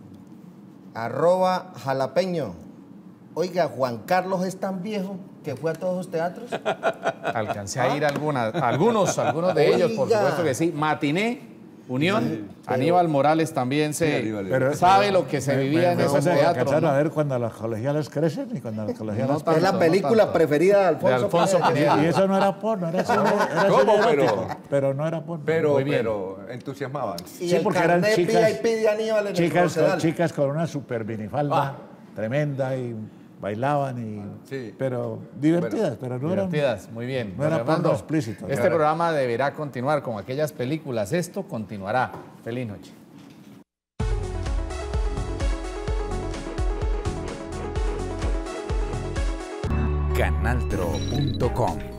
@jalapeño. Oiga, Juan Carlos es tan viejo que fue a todos los teatros. Alcancé a ir a algunos de ellos, por Oiga. supuesto que sí. Matiné, Unión, Aníbal Morales también Sí, Aníbal. sabe lo que se vivía en esos teatros. alcanzaron ¿no? a ver cuando las colegialas crecen y cuando las colegialas No tanto, Es la no película tanto. preferida de Alfonso, De Alfonso Pineda. Pineda. Y eso no era porno, era cine, era ¿Cómo? cine Pero- erótico, pero no era porno. Muy bien. Pero entusiasmaban. Y Sí, el porque eran carnet chicas- VIP de Aníbal en el chicas, Rosedal. chicas con una super minifalda tremenda y bailaban, Sí. pero divertidas, pero no Divertidas, muy bien. no era Don porno Hernando, explícito. Este programa deberá continuar con aquellas películas. Esto continuará. Feliz noche. Canaltro.com